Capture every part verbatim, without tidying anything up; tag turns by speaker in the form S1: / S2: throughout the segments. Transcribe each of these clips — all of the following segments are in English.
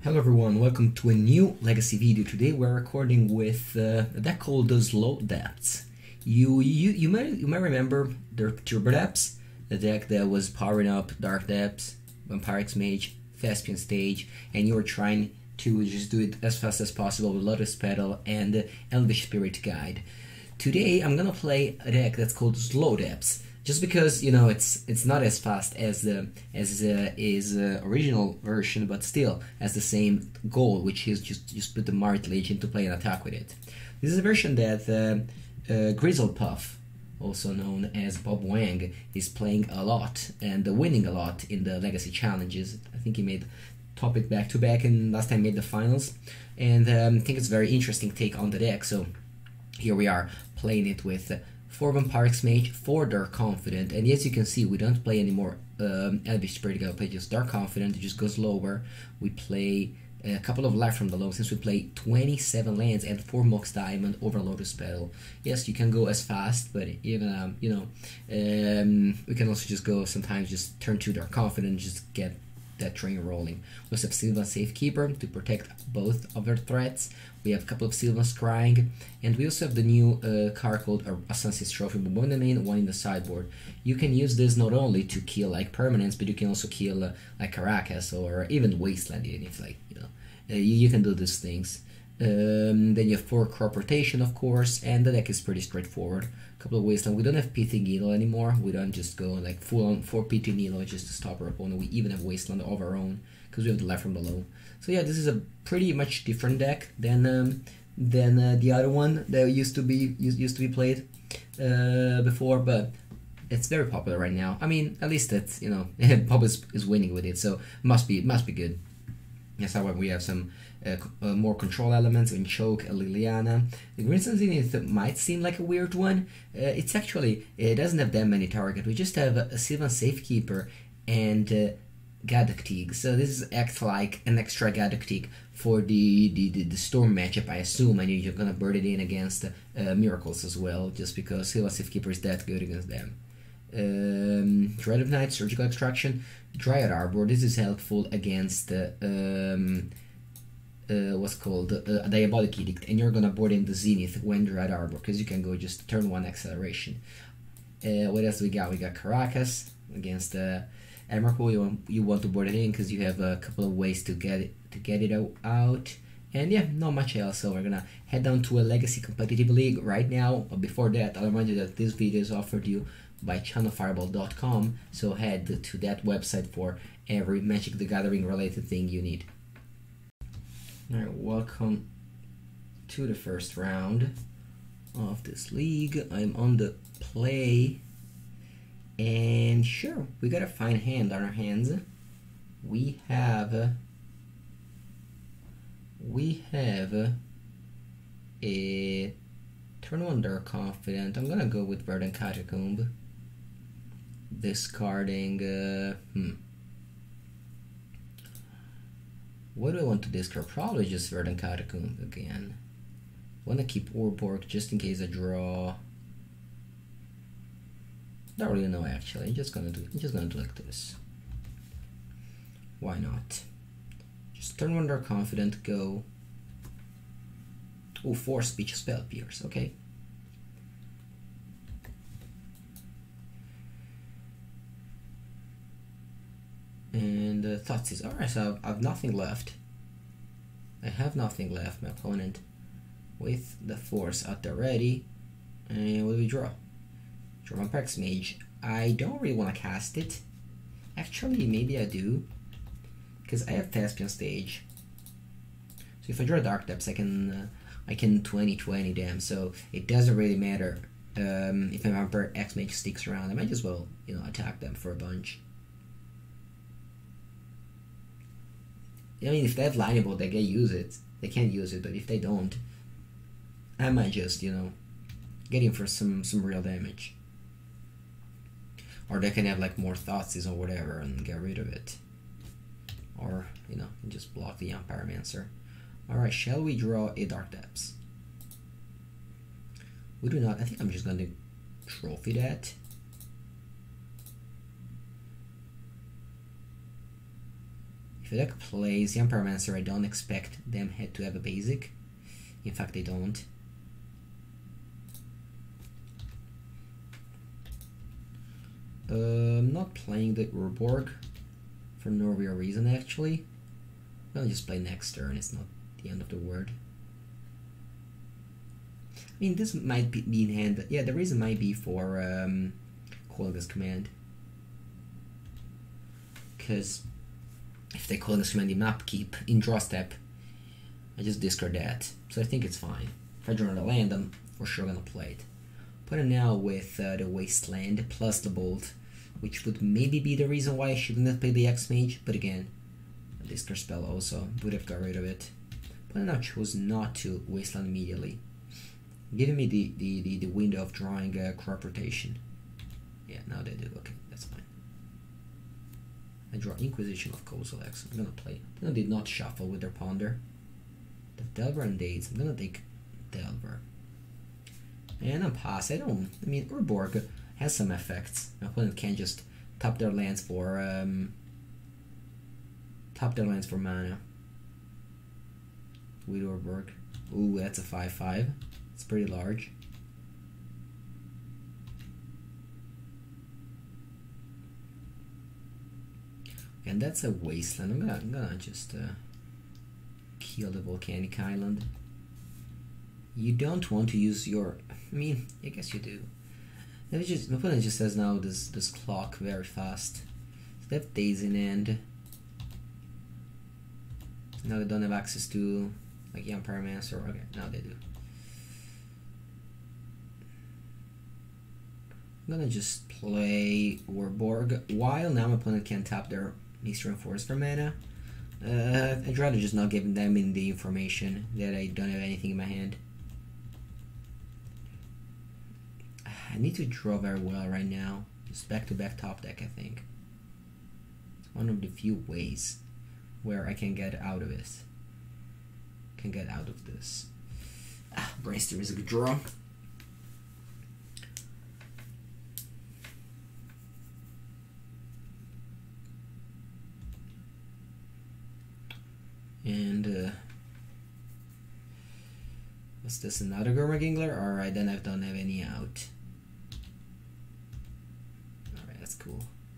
S1: Hello everyone, welcome to a new Legacy video. Today we're recording with uh, a deck called the Loam Depths. You you you might you might remember the Turbo Depths, the deck that was powering up Dark Depths, Vampiric Mage, Thespian Stage, and you were trying to just do it as fast as possible with Lotus Petal and uh, Elvish Spirit Guide. Today I'm gonna play a deck that's called Loam Depths. Just because, you know, it's it's not as fast as the as uh, is uh, original version, but still has the same goal, which is just just put the Martlage into play and attack with it. This is a version that uh, uh, Grizzle Puff, also known as Bob Wang, is playing a lot and uh, winning a lot in the Legacy challenges. I think he made top it back to back, and last time made the finals. And um, I think it's a very interesting take on the deck. So here we are playing it with. Uh, four Vampiric Mage, four Dark Confidant, and as you can see, we don't play anymore um, Elvish Spirit Guide. We play just Dark Confidant, it just goes lower. We play a couple of life from the Loam, since we play twenty-seven lands and four Mox Diamond over Lotus Petal. Yes, you can go as fast, but even um, you know, um, we can also just go sometimes just turn to Dark Confidant, just get that train rolling. We also have Sylvan Safekeeper to protect both of their threats. We have a couple of Sylvan Scrying, and we also have the new uh, card called a Sunset Trophy, one in the main, one in the sideboard. You can use this not only to kill like permanents, but you can also kill uh, like Caracas or even Wasteland, even if like you know uh, you, you can do these things. Um, then you have four Crop Rotation, of course, and the deck is pretty straightforward. A couple of Wasteland. We don't have Pithy Needle anymore. We don't just go like full on four Pithy Needle just to stop our opponent. We even have Wasteland of our own because we have the life from below. So yeah, this is a pretty much different deck than um, than uh, the other one that used to be used, used to be played uh, before, but it's very popular right now. I mean, at least it's you know Bob is, is winning with it, so must be must be good. Yes, however, we have some uh, uh, more control elements in Choke and Liliana. The Green Sun Zenith might seem like a weird one. Uh, it's actually, it doesn't have that many targets. We just have a, a Sylvan Safekeeper and uh, Gadoctig. So this is acts like an extra Gadoctig for the, the, the, the Storm matchup, I assume, and you're gonna bird it in against uh, Miracles as well, just because Sylvan Safekeeper is that good against them. Um, Dread of Night, Surgical Extraction, Dryad Arbor. This is helpful against uh, um, uh, what's called uh, a Diabolic Edict, and you're gonna board in the Zenith when Dryad Arbor, because you can go just turn one acceleration. Uh, what else we got? We got Caracas against uh, Emrakul. You want you want to board it in because you have a couple of ways to get it to get it out. And yeah, not much else, so we're gonna head down to a Legacy Competitive League right now. But before that, I'll remind you that this video is offered you by Channel Fireball dot com, so head to that website for every Magic the Gathering related thing you need. Alright, welcome to the first round of this league. I'm on the play, and sure, we got a fine hand on our hands. We have we have a turn one Dark Confidant. I'm gonna go with Verdant Catacomb. Discarding, uh, hmm. What do I want to discard? Probably just Verdant Catacomb again. Wanna keep Orborg just in case I draw. Don't really know actually. I'm just gonna do. I'm just gonna do like this. Why not? Just turn one Dark Confidant. Go. Oh, four Speech Spell Pierce. Okay. And uh, thoughts is alright. So I've, I've nothing left. I have nothing left. My opponent with the force at the ready. And what do we draw? Draw my Vampiric Mage. I don't really want to cast it. Actually, maybe I do, because I have Thespian Stage. So if I draw Dark Depths, I can uh, I can twenty twenty them. So it doesn't really matter um, if my Vampiric Mage sticks around. I might as well you know attack them for a bunch. I mean, if they have lineable, they can use it. They can't use it, but if they don't, I might just, you know, get in for some, some real damage. Or they can have, like, more Thoughtseize or whatever and get rid of it. Or, you know, just block the Pyromancer. Alright, shall we draw a Dark Depths? We do not. I think I'm just going to trophy that. if a deck plays the Pyromancer, I don't expect them to have a basic. In fact, they don't. Uh, I'm not playing the Urborg for no real reason, actually. I'll just play next turn, it's not the end of the world. I mean, this might be, be in hand, but yeah, the reason might be for um, calling this command. Because if they call this command in upkeep, in draw step, I just discard that. So I think it's fine. If I draw another land, I'm for sure gonna play it. Put it now with uh, the Wasteland plus the Bolt, which would maybe be the reason why I shouldn't have played the X-Mage, but again, a discard spell also would have got rid of it. But I now chose not to Wasteland immediately, giving me the, the, the, the window of drawing uh, crop rotation. Yeah, now they do. Okay, that's fine. I draw Inquisition of Kozilek. I'm gonna play. No, they did not shuffle with their Ponder. The Delver and Dates. I'm gonna take Delver. And I'm pass. I don't. I mean, Urborg has some effects. My opponent can't just tap their lands for um. Tap their lands for mana. With Urborg. Ooh, that's a five five. It's pretty large. And that's a Wasteland. I'm gonna, I'm gonna just uh, kill the Volcanic Island. You don't want to use your. I mean, I guess you do. It just, my opponent just has now this this clock very fast. So they have days in end. Now they don't have access to like Young Pyromancer. Okay, now they do. I'm gonna just play Urborg while now my opponent can tap their Eastern Forest for mana. Uh, I'd rather just not give them in the information that I don't have anything in my hand. I need to draw very well right now. Just back-to-back top deck, I think. It's one of the few ways where I can get out of it. Can get out of this. Ah, Brainstorm is a good draw. And uh, what's this? Another Gurmagingler? Alright, then I don't have any out. Alright, that's cool.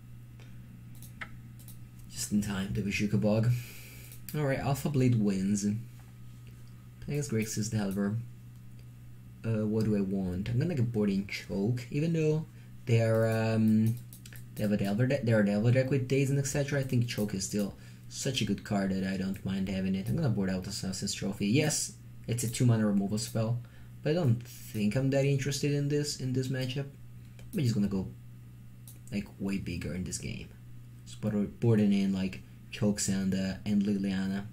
S1: Just in time, the Vishuka Bog. Alright, Alpha Blade wins. Plays Grixis Delver. Uh, what do I want? I'm gonna get board in Choke, even though they are um they have a Delver deck, they're a Delver deck with Days and et cetera. I think Choke is still such a good card that I don't mind having it. I'm gonna board out Assassin's Trophy. Yes, it's a two mana removal spell, but I don't think I'm that interested in this in this matchup. I'm just gonna go like way bigger in this game. Just boarding in like Chokes and uh, and Liliana.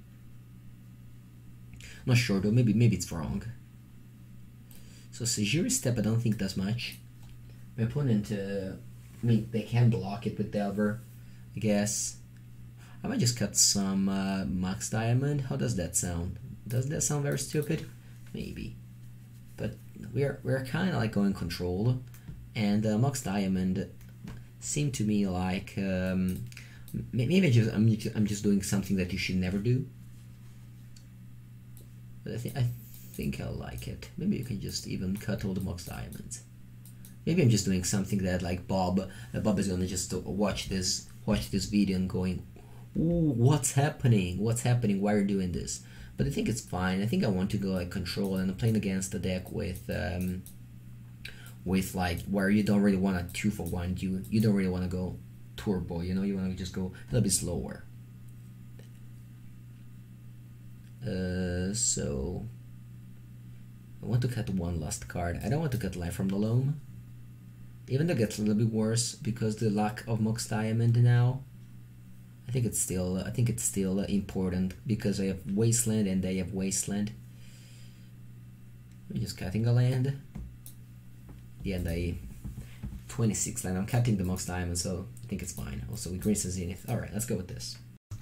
S1: Not sure though. Maybe maybe it's wrong. So Sejiri Step, I don't think does much. My opponent, uh, I mean, they can block it with Delver, I guess. I might just cut some uh, Mox Diamond. How does that sound? Does that sound very stupid? Maybe. But we're we're kind of like going control, and uh, Mox Diamond seemed to me like um, maybe I just I'm just, I'm just doing something that you should never do. But I think I think I like it. Maybe you can just even cut all the Mox Diamonds. Maybe I'm just doing something that like Bob uh, Bob is gonna just watch this watch this video and going, ooh, what's happening? What's happening? Why are you doing this? But I think it's fine. I think I want to go like control, and I'm playing against a deck with um, with like where you don't really want a two for one. You you don't really want to go turbo. You know, you want to just go a little bit slower. Uh, so I want to cut one last card. I don't want to cut Life from the Loam. Even though it gets a little bit worse because the lack of Mox Diamond now. I think it's still I think it's still important because I have Wasteland and they have Wasteland. I'm just cutting a land. Yeah, and I twenty-six land. I'm cutting the Mox Diamond, so I think it's fine. Also with Grace and Zenith. Alright, let's go with this.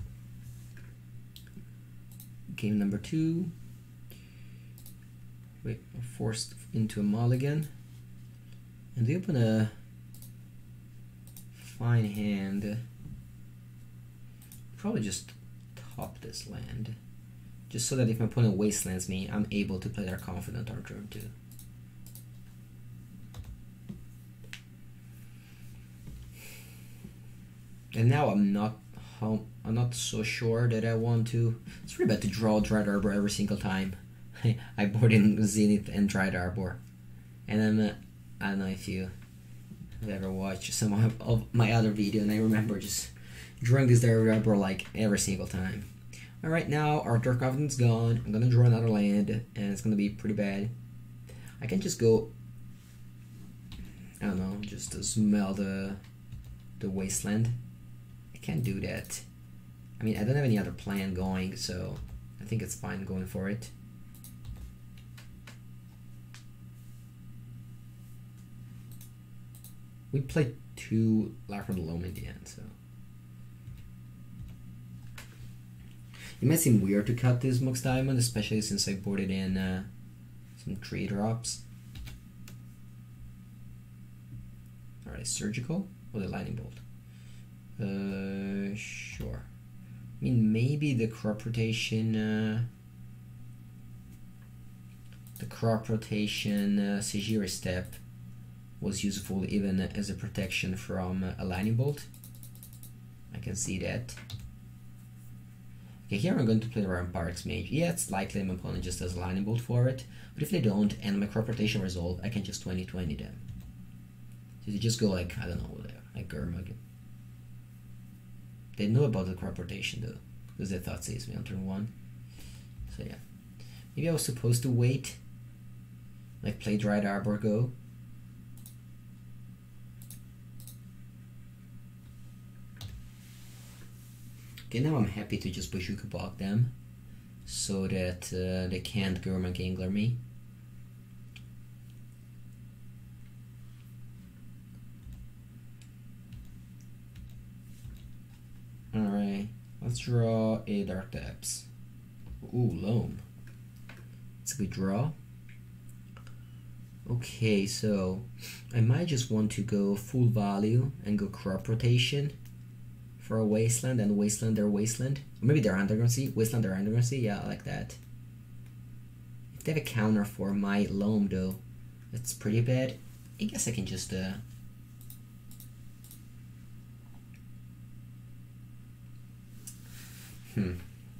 S1: Game number two. Wait, we're forced into a mulligan. And they open a fine hand. Probably just top this land. Just so that if my opponent wastelands me, I'm able to play their Confidant on turn two. And now I'm not how I'm not so sure that I want to. It's pretty bad to draw Dried Arbor every single time. I board in Zenith and Dried Arbor, and then uh, I don't know if you have ever watched some of, of my other video, and I remember just drawing this Dried Arbor like every single time. All right, now our Dark Confidant's gone. I'm gonna draw another land, and it's gonna be pretty bad. I can just go. I don't know, just to smell the the wasteland. I can't do that. I mean, I don't have any other plan going, so I think it's fine going for it. We played two Life from the Loam in the end, so it might seem weird to cut this Mox Diamond, especially since I boarded in uh, some tree drops. Alright, Surgical or the Lightning Bolt? Uh, sure. I mean, maybe the crop rotation, uh, the crop rotation uh, Sejiri step was useful even as a protection from uh, a Lightning Bolt. I can see that. Okay, here I'm going to play the Ramparts Mage. Yeah, it's likely my opponent just has a Lightning Bolt for it, but if they don't and my crop rotation resolve, I can just twenty twenty them. So you just go like, I don't know, whatever, like Gurmag. They know about the crop rotation though, because they thought saves me on turn one. So yeah, maybe I was supposed to wait, like play Dried Arbor, go. Okay, now I'm happy to just Bazooka block them, so that uh, they can't Gurmag Angler me. Alright, let's draw a Dark Depths. Ooh, Loam. It's a good draw. Okay, so I might just want to go full value and go crop rotation for a Wasteland and Wasteland their Wasteland. Or maybe they're Underground Sea. Wasteland their Underground Sea. Yeah, I like that. If they have a counter for my Loam though, that's pretty bad. I guess I can just uh, Hmm.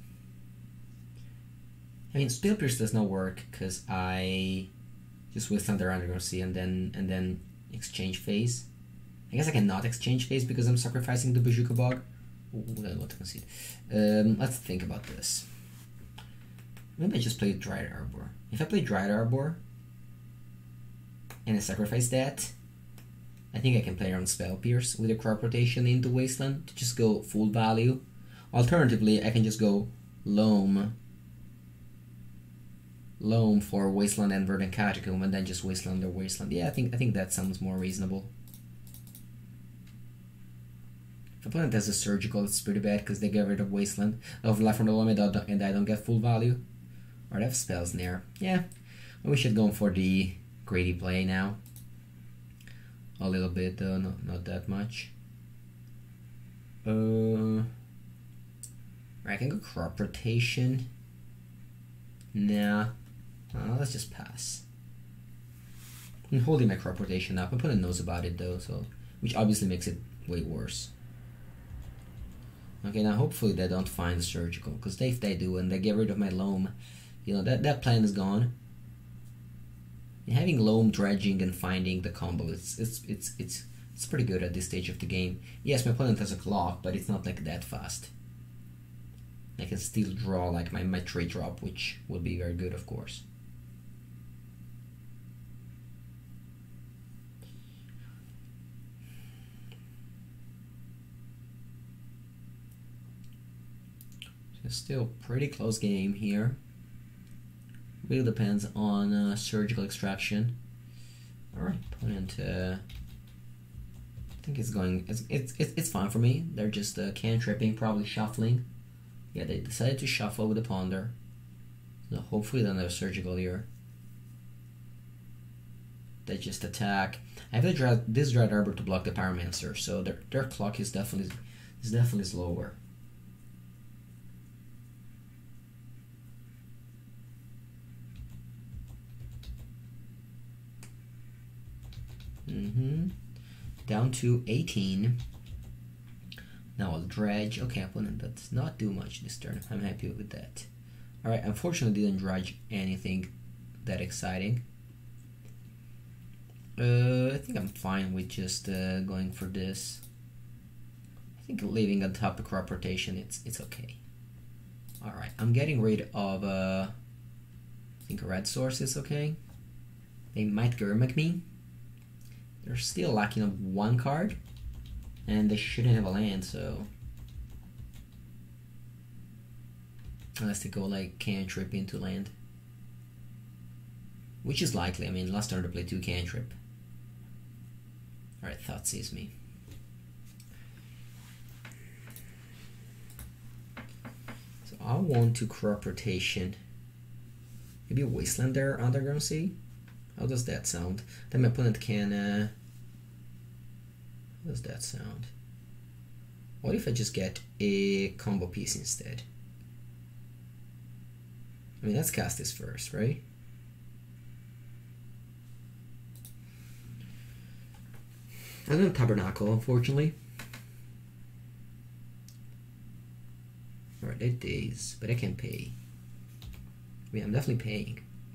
S1: I mean, Spell Pierce does not work because I just Wasteland their Underground Sea and then and then exchange phase. I guess I cannot exchange phase because I'm sacrificing the Bazooka Bog. Ooh, that's what to concede. Um, let's think about this. Maybe I just play Dried Arbor. If I play Dried Arbor and I sacrifice that, I think I can play around Spell Pierce with a crop rotation into Wasteland to just go full value. Alternatively, I can just go Loam, Loam for Wasteland and Verdant Catacomb, and then just Wasteland or Wasteland. Yeah, I think I think that sounds more reasonable. If opponent has a Surgical, it's pretty bad because they get rid of Wasteland, of Life from the Loam, and I don't get full value. Or they have spells near. Yeah, we should go for the greedy play now. A little bit though, not not that much. Uh. I can go crop rotation. Nah. Uh, let's just pass. I'm holding my crop rotation up. My opponent knows about it though, so which obviously makes it way worse. Okay, now hopefully they don't find the Surgical, because if they do and they get rid of my Loam, you know, that, that plan is gone. And having Loam dredging and finding the combo, it's it's it's it's it's pretty good at this stage of the game. Yes, my opponent has a clock, but it's not like that fast. I can still draw like my, my tree drop, which would be very good, of course. So still pretty close game here. Really depends on uh, Surgical Extraction. All right, opponent. Uh, I think it's going. It's it's it's fine for me. They're just uh, cantripping, probably shuffling. Yeah, they decided to shuffle with the Ponder. So hopefully then they're Surgical here. They just attack. I have the dread, this Dried Arbor to block the Pyromancer, so their their clock is definitely is definitely slower. Mm-hmm. Down to eighteen. Now I'll dredge. Okay, opponent does not do much this turn. I'm happy with that. Alright, unfortunately didn't dredge anything that exciting. Uh, I think I'm fine with just uh, going for this. I think leaving on top the crop rotation, it's it's okay. Alright, I'm getting rid of, uh, I think a red source is okay. They might Gurmag me. They're still lacking on one card, and they shouldn't have a land, so... Unless they go like cantrip into land. Which is likely, I mean, last turn they played two cantrip. Alright, Thought sees me. So I want to crop rotation. Maybe a Wasteland there, Underground Sea? How does that sound? Then my opponent can... Uh, how does that sound? What if I just get a combo piece instead? I mean, let's cast this first, right? I don't have Tabernacle, unfortunately. Alright, eight days, but I can pay. I mean, I'm definitely paying.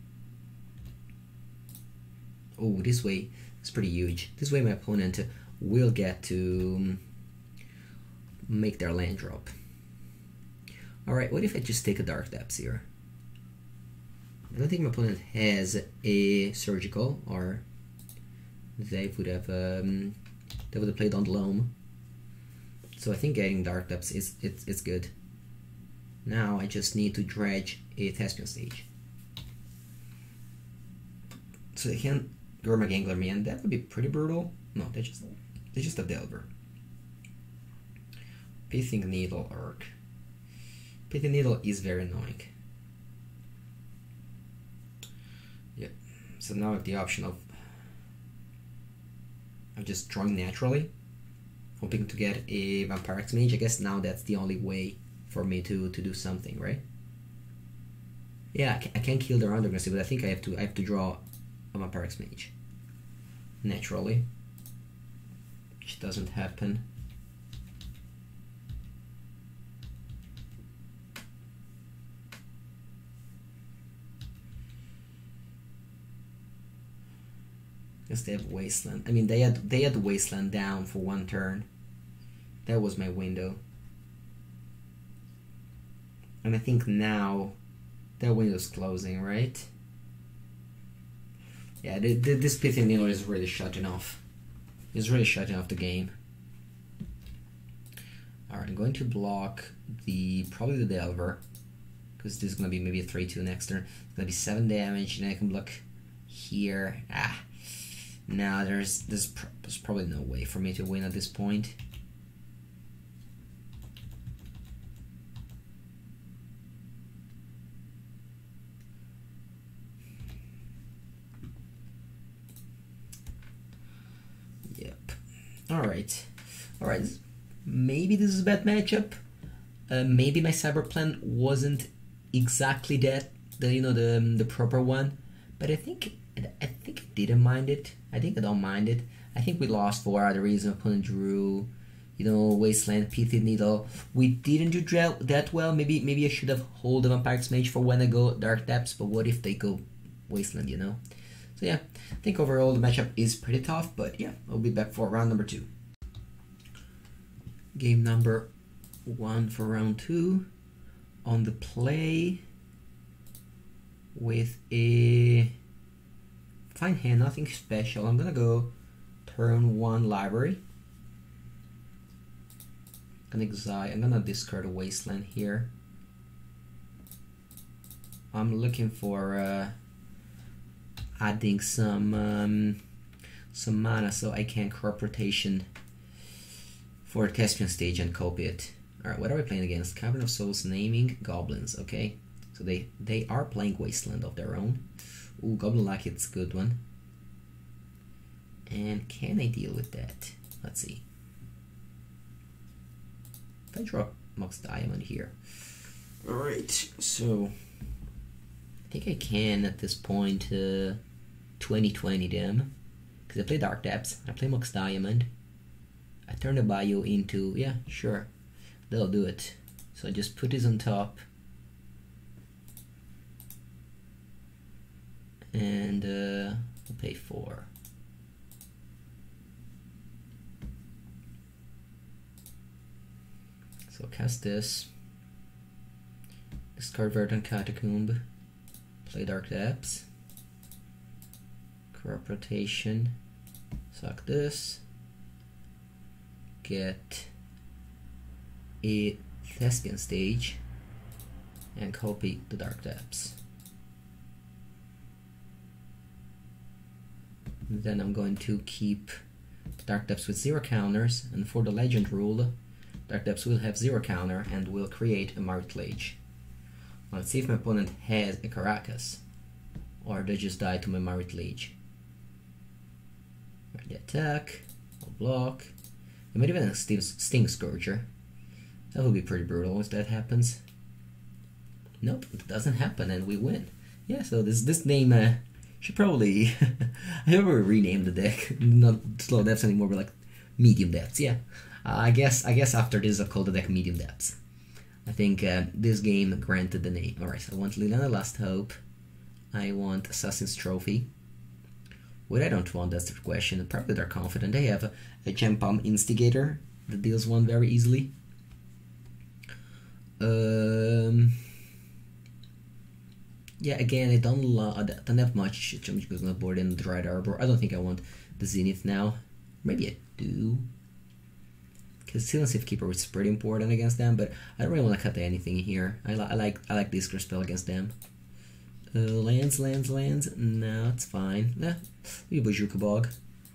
S1: Oh, this way is pretty huge. This way my opponent will get to make their land drop. Alright, what if I just take a Dark Depths here? I don't think my opponent has a Surgical, or they would have um, they would have played on Loam. So I think getting Dark Depths is it's it's good. Now I just need to dredge a Thespian Stage. So they can Gurmag Angler me, and that would be pretty brutal. No, they just they just a Delver. Pithing Needle Urk. Pithing Needle is very annoying. Yep. So now I have the option of of just drawing naturally, hoping to get a Vampire Mage. I guess now that's the only way for me to to do something, right? Yeah, I, can, I can't kill their Underground Sea, but I think I have to I have to draw a Vampire Mage naturally, which doesn't happen. Because they have Wasteland. I mean, they had they had Wasteland down for one turn. That was my window. And I think now that window's closing, right? Yeah, the, the, this Pithing Needle is really shutting off. It's really shutting off the game. Alright, I'm going to block the probably the Delver, because this is gonna be maybe a three two next turn. It's gonna be seven damage, and I can block here. Ah. Now there's there's, pr there's probably no way for me to win at this point. Yep. All right, all right. Maybe this is a bad matchup. Uh, maybe my cyber plan wasn't exactly that, the you know the the proper one, but I think. I think I didn't mind it. I think I don't mind it. I think we lost for other reasons. Opponent drew, you know, Wasteland, Pithing Needle. We didn't do that well. Maybe maybe I should have hold the Vampire Mage for when I go Dark Depths, but what if they go Wasteland, you know? So yeah, I think overall the matchup is pretty tough, but yeah, I'll be back for round number two. Game number one for round two. On the play with a fine hand, nothing special. I'm gonna go turn one library. I'm gonna exile. I'm gonna discard a Wasteland here. I'm looking for uh, adding some um, some mana so I can crop rotation for Thespian Stage and copy it. All right, what are we playing against? Cavern of Souls, naming goblins. Okay, so they they are playing Wasteland of their own. Ooh, Goblin Luck, it's a good one. And can I deal with that? Let's see. If I drop Mox Diamond here. Alright, so I think I can at this point uh, twenty twenty them. Because Because I play Dark Depths, I play Mox Diamond. I turn the bio into, yeah, sure, they'll do it. So I just put this on top. And uh, I'll pay four. So cast this. Discard Verdant Catacomb. Play Dark Depths. Crop Rotation. Suck this. Get a Thespian Stage. And copy the Dark Depths. And then I'm going to keep Dark Depths with zero counters, and for the Legend rule, Dark Depths will have zero counter and will create a Martlage. Let's see if my opponent has a Caracas, or they just die to my Martlage. The attack, I'll block. I might even have a Sting, Sting Scourger. That would be pretty brutal if that happens. Nope, it doesn't happen, and we win. Yeah, so this this name. Uh, Should probably I never renamed the deck, not slow depths anymore, but like medium depths. Yeah, uh, I guess I guess after this I'll call the deck medium depths. I think uh, this game granted the name. All right, so I want Liliana Last Hope. I want Assassin's Trophy. What I don't want, that's the question. Probably they're confident. They have a, a Gem Palm Instigator that deals one very easily. Um. Yeah, again, I don't, lo I don't have much. I'm just gonna board in the Dried Arbor. I don't think I want the Zenith now. Maybe I do. Because Seal and Safe Keeper is pretty important against them, but I don't really want to cut anything here. I, li I like I like this spell against them. Uh, lands, lands, lands. No, it's fine. Nah, maybe Bajuka Bog.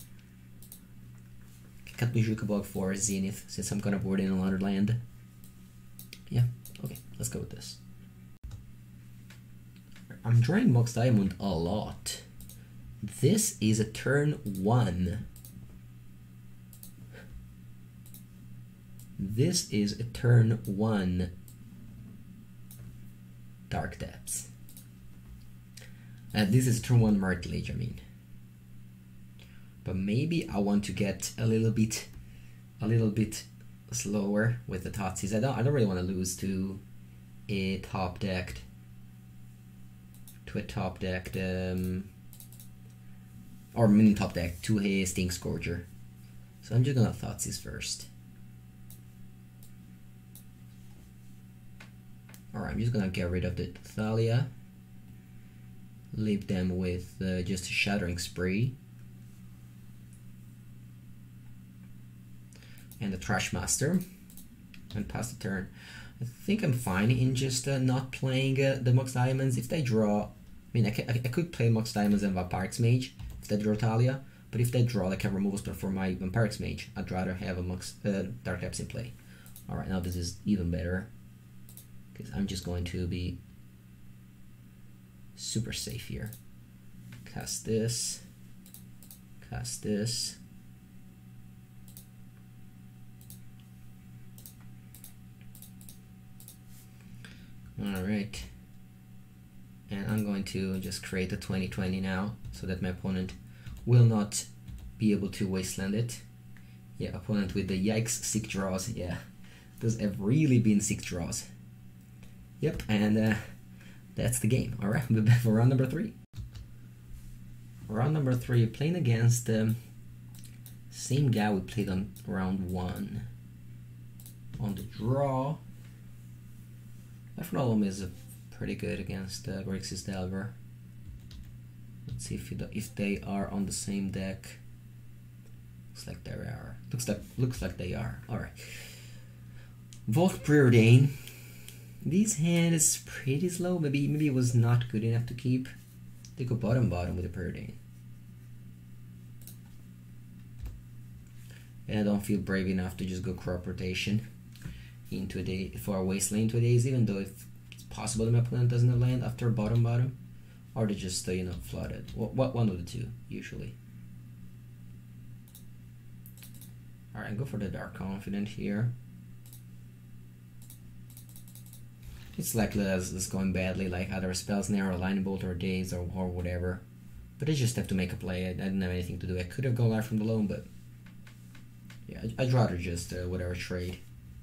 S1: Cut Bajuka Bog for Zenith, since I'm gonna board in another land. Yeah, okay, let's go with this. I'm drawing Mox Diamond a lot. This is a turn one. This is a turn one Dark Depths. And this is turn one Martlage, I mean. But maybe I want to get a little bit, a little bit slower with the Tatsis. I don't, I don't really want to lose to a top decked. To a top decked, um, or mini top deck, to a Sting Scourger. So I'm just gonna Thoughtseize first. Alright, I'm just gonna get rid of the Thalia. Leave them with uh, just a Shattering Spree. And the Trash Master. And pass the turn. I think I'm fine in just uh, not playing uh, the Mox Diamonds. If they draw, I mean, I, I, I could play Mox Diamonds and Vampirix Mage if they draw Thalia, but if they draw, they can remove a spell for my Vampirix Mage. I'd rather have a Mox uh, Dark Depths in play. Alright, now this is even better, because I'm just going to be super safe here. Cast this, cast this. Alright, and I'm going to just create a twenty twenty now, so that my opponent will not be able to wasteland it. Yeah, opponent with the yikes six draws. Yeah, those have really been six draws. Yep, and uh, that's the game. Alright, we'll be back for round number three. Round number three, playing against the um, same guy we played on round one. On the draw, Loam is a pretty good against uh, Grixis Delver. Let's see if, if they are on the same deck. Looks like they are. Looks like looks like they are. All right. Vault Preordain. This hand is pretty slow. Maybe maybe it was not good enough to keep. They go bottom bottom with the Preordain. And I don't feel brave enough to just go crop rotation into a day for a wasteland into a days, even though if it's possible that my opponent doesn't have land after bottom bottom, or they just uh, you know, flooded. What what one of the two usually. All right, go for the Dark Confidant here. It's likely that it's going badly, like other spells, Narrow Lightning Bolt or Daze or or whatever. But I just have to make a play. I, I didn't have anything to do. I could have gone live from the Loam, but yeah, I'd, I'd rather just uh, whatever trade.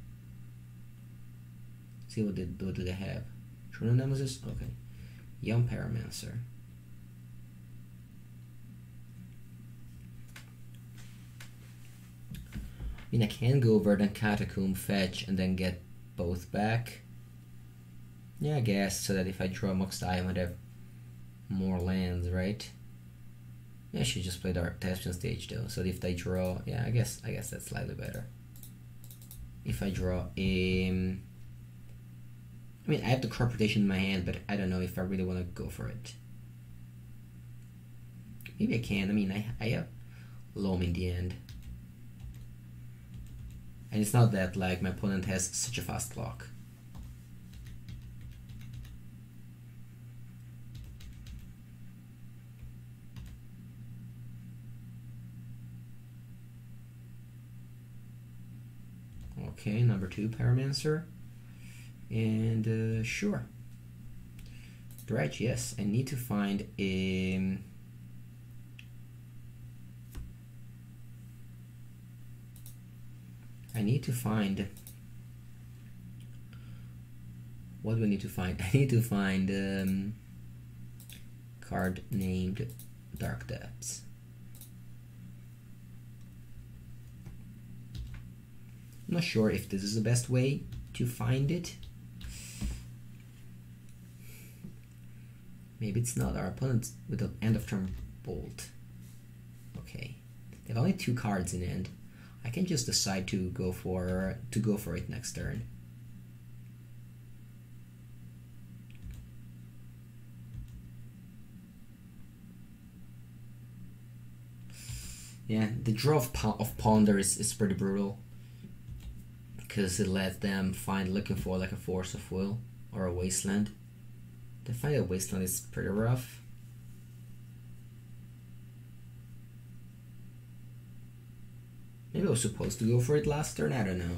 S1: See what did what do they have? True Nemesis? Okay. Young Paramancer. I mean, I can go over then Catacomb, fetch, and then get both back. Yeah, I guess, so that if I draw Mox Diamond, I have more lands, right? Yeah, I should just play Dark Testing Stage though. So if they draw, yeah, I guess I guess that's slightly better. If I draw a, um, I mean, I have the crop rotation in my hand, but I don't know if I really want to go for it. Maybe I can. I mean, I I have Loam in the end. And it's not that like my opponent has such a fast clock. Okay, number two Paramancer. And uh, sure. Dredge, yes. I need to find a... I need to find... What do I need to find? I need to find um, card named Dark Depths. I'm not sure if this is the best way to find it. Maybe it's not. Our opponent with the end of turn bolt. Okay, they have only two cards in hand. I can just decide to go for to go for it next turn. Yeah, the draw of, of Ponder is, is pretty brutal, because it lets them find looking for like a Force of Will or a Wasteland. They find a Wasteland is pretty rough. Maybe I was supposed to go for it last turn, I don't know.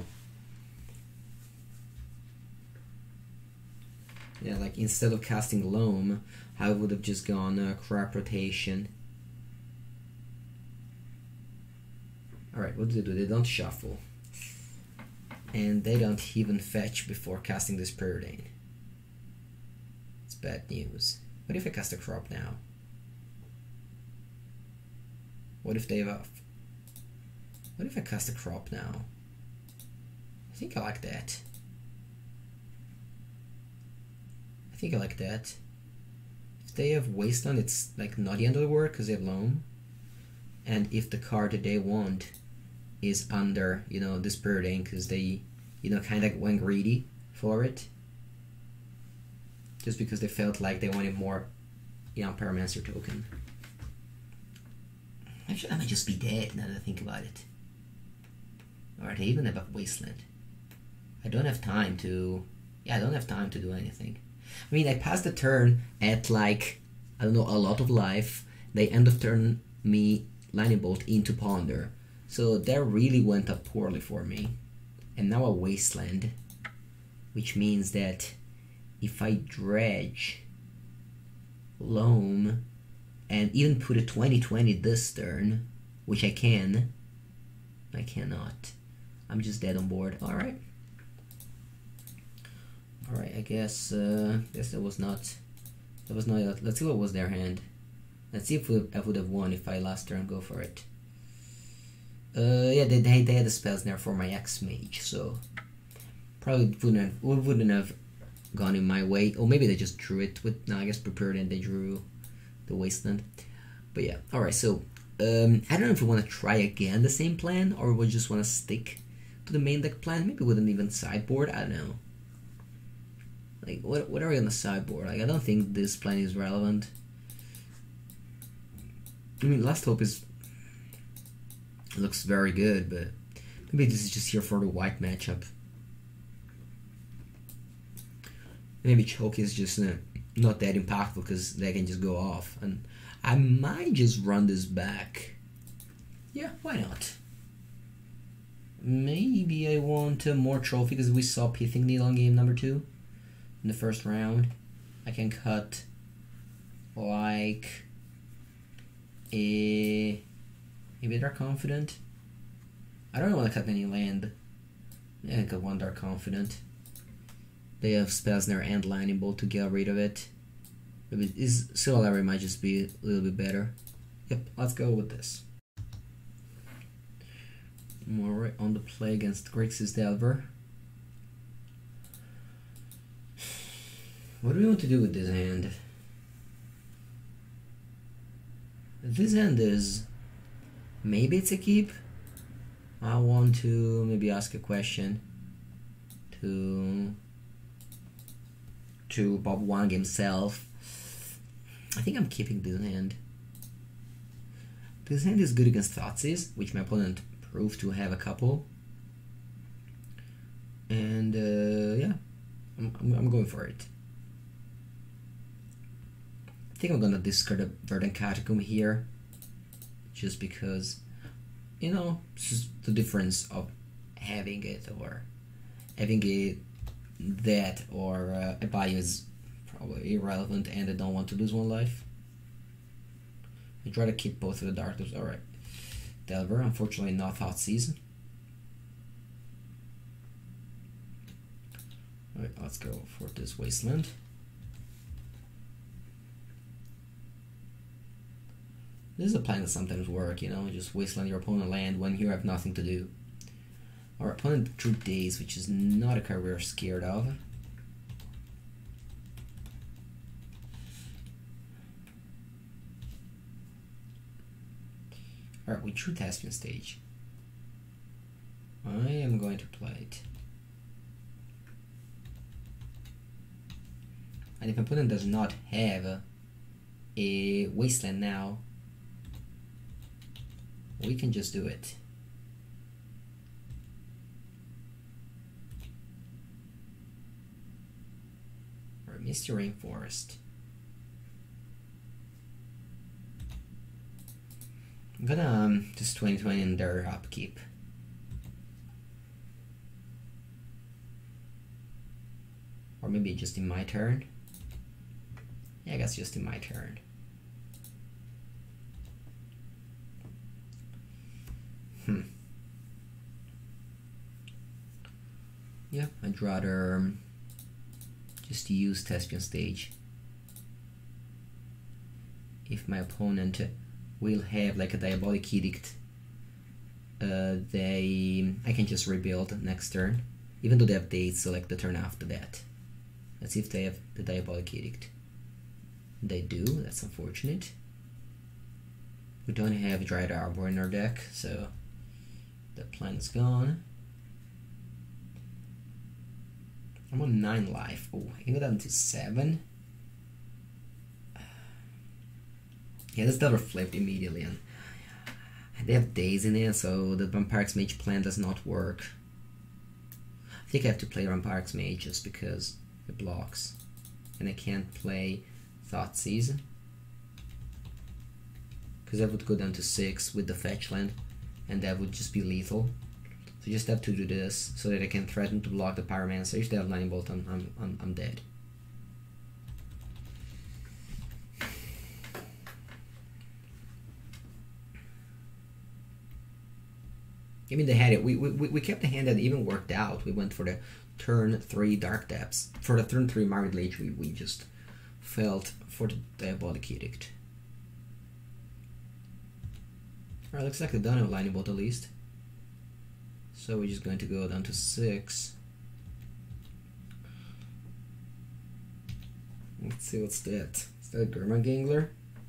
S1: Yeah, like instead of casting Loam, I would have just gone uh, crop rotation. Alright, what do they do? They don't shuffle. And they don't even fetch before casting this Preordain. It's bad news. What if I cast a crop now? What if they have a... What if I cast a crop now? I think I like that. I think I like that. If they have Wasteland, it's like not the end of the world because they have Loam. And if the card that they want is under, you know, this Preordain because they, you know, kind of went greedy for it. Just because they felt like they wanted more, you know, Paramancer token. Actually, I might just be dead now that I think about it. Alright, I even have a Wasteland. I don't have time to... Yeah, I don't have time to do anything. I mean, I passed the turn at like, I don't know, a lot of life. They end of turn me Lightning Bolt into Ponder. So that really went up poorly for me. And now a Wasteland. Which means that if I dredge Loam and even put a twenty twenty this turn, which I can, I cannot. I'm just dead on board. Alright. Alright, I guess uh guess that was not that was not let's see what was their hand. Let's see if we, I would have won if I last turn go for it. Uh yeah, they they, they had the spells there for my X-Mage, so probably wouldn't have wouldn't have gone in my way. Or maybe they just drew it with no, I guess prepared and they drew the Wasteland. But yeah, alright, so um I don't know if we want to try again the same plan or we just want to stick to the main deck plan. Maybe with an even sideboard, I don't know. Like what what are we on the sideboard? Like I don't think this plan is relevant. I mean, Last Hope is looks very good, but maybe this is just here for the white matchup. Maybe Choke is just uh, not that impactful because they can just go off, and I might just run this back. Yeah, why not? Maybe I want uh, more trophy because we saw Pithing Needle on game number two in the first round. I can cut like A maybe they're confident. I don't want to cut any land. Yeah, I got one Dark Confident. They have spells in their end lightning bolt to get rid of it. Maybe is Similarity might just be a little bit better. Yep, let's go with this. Alright, on the play against Grixis Delver. What do we want to do with this hand? This hand is... maybe it's a keep. I want to maybe ask a question to to Bob Wang himself. I think I'm keeping this hand. This hand is good against Thoughtseize, which my opponent proved to have a couple. And uh, yeah, I'm, I'm, I'm going for it. I think I'm gonna discard a Verdant Catacomb here, just because, you know, it's just the difference of having it or having it that or uh, a bio is probably irrelevant, and I don't want to lose one life. I'd rather keep both of the Dark Lords. Alright. Delver, unfortunately not Thoughtseize. Alright, let's go for this Wasteland. This is a plan that sometimes work, you know, just wasteland your opponent land when you have nothing to do. Our opponent drew Daze, which is not a card we're scared of. Alright, we drew Thespian Stage. I am going to play it. And if my opponent does not have a wasteland now, we can just do it. Or Misty Rainforest. I'm gonna um, just twenty twenty in their upkeep. Or maybe just in my turn. Yeah, I guess just in my turn. Hmm. Yeah, I'd rather um, just use Thespian Stage. If my opponent will have like a Diabolic Edict, uh, they I can just rebuild next turn, even though they have dates, so like the turn after that. Let's see if they have the Diabolic Edict. They do. That's unfortunate. We don't have Dryad Arbor in our deck, so that plan is gone. I'm on nine life. Oh, I can go down to seven. Yeah, this Delver flipped immediately, and they have Daze in it, so the Vampire's Mage plan does not work. I think I have to play Vampire's Mage just because it blocks, and I can't play Thoughtseize, because that would go down to six with the fetch land, and that would just be lethal. So you just have to do this so that I can threaten to block the Pyromancer. If they have Lightning Bolt, I'm, I'm, I'm, I'm dead. I mean, they had it. We, we, we kept the hand that even worked out. We went for the turn three Dark Depths. For the turn three Married Lich, we, we just felt for the Diabolic Edict. Alright, looks like they don't have Lightning Bolt at least. So we're just going to go down to six. Let's see, what's that? Is that German Gangler?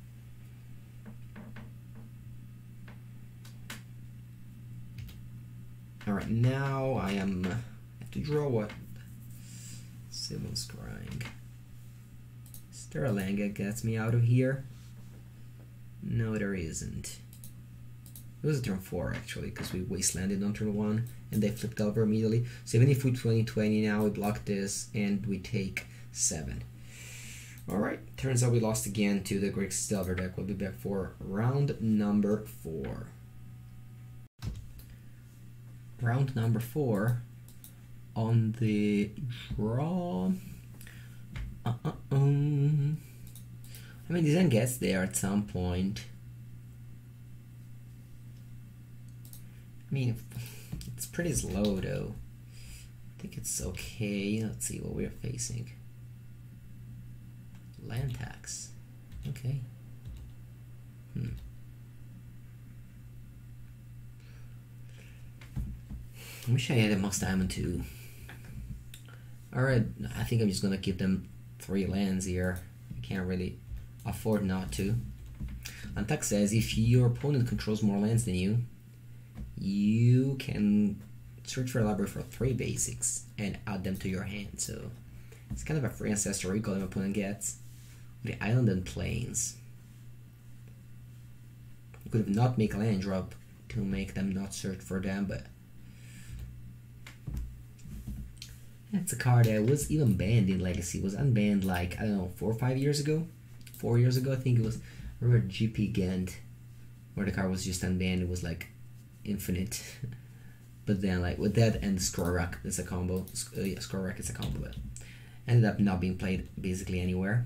S1: Alright, now I am. I have to draw what? Sylvan Scrying. Is there a land that gets me out of here? No, there isn't. It was a turn four actually, because we wastelanded on turn one and they flipped over immediately. So even if we twenty twenty now, we block this and we take seven. Alright, turns out we lost again to the Grixis Delver deck. We'll be back for round number four. Round number four on the draw. Uh, uh, um. I mean, this end gets there at some point. mean, it's pretty slow though. I think it's okay. Let's see what we're facing. Land tax. Okay. Hmm. I wish I had a Moss Diamond too. Alright, I think I'm just gonna give them three lands here. I can't really afford not to. Antak says if your opponent controls more lands than you, you can search for a library for three basics and add them to your hand. So it's kind of a free ancestral recall your opponent gets. The island and plains. You could have not make a land drop to make them not search for them, but that's a card that was even banned in Legacy. It was unbanned like, I don't know, four or five years ago? Four years ago, I think it was. I remember G P Gant, where the card was just unbanned. It was like infinite. But then, like, with that and Scroll Rack, it's a combo. Uh, yeah, Scroll Rack is a combo, but ended up not being played basically anywhere.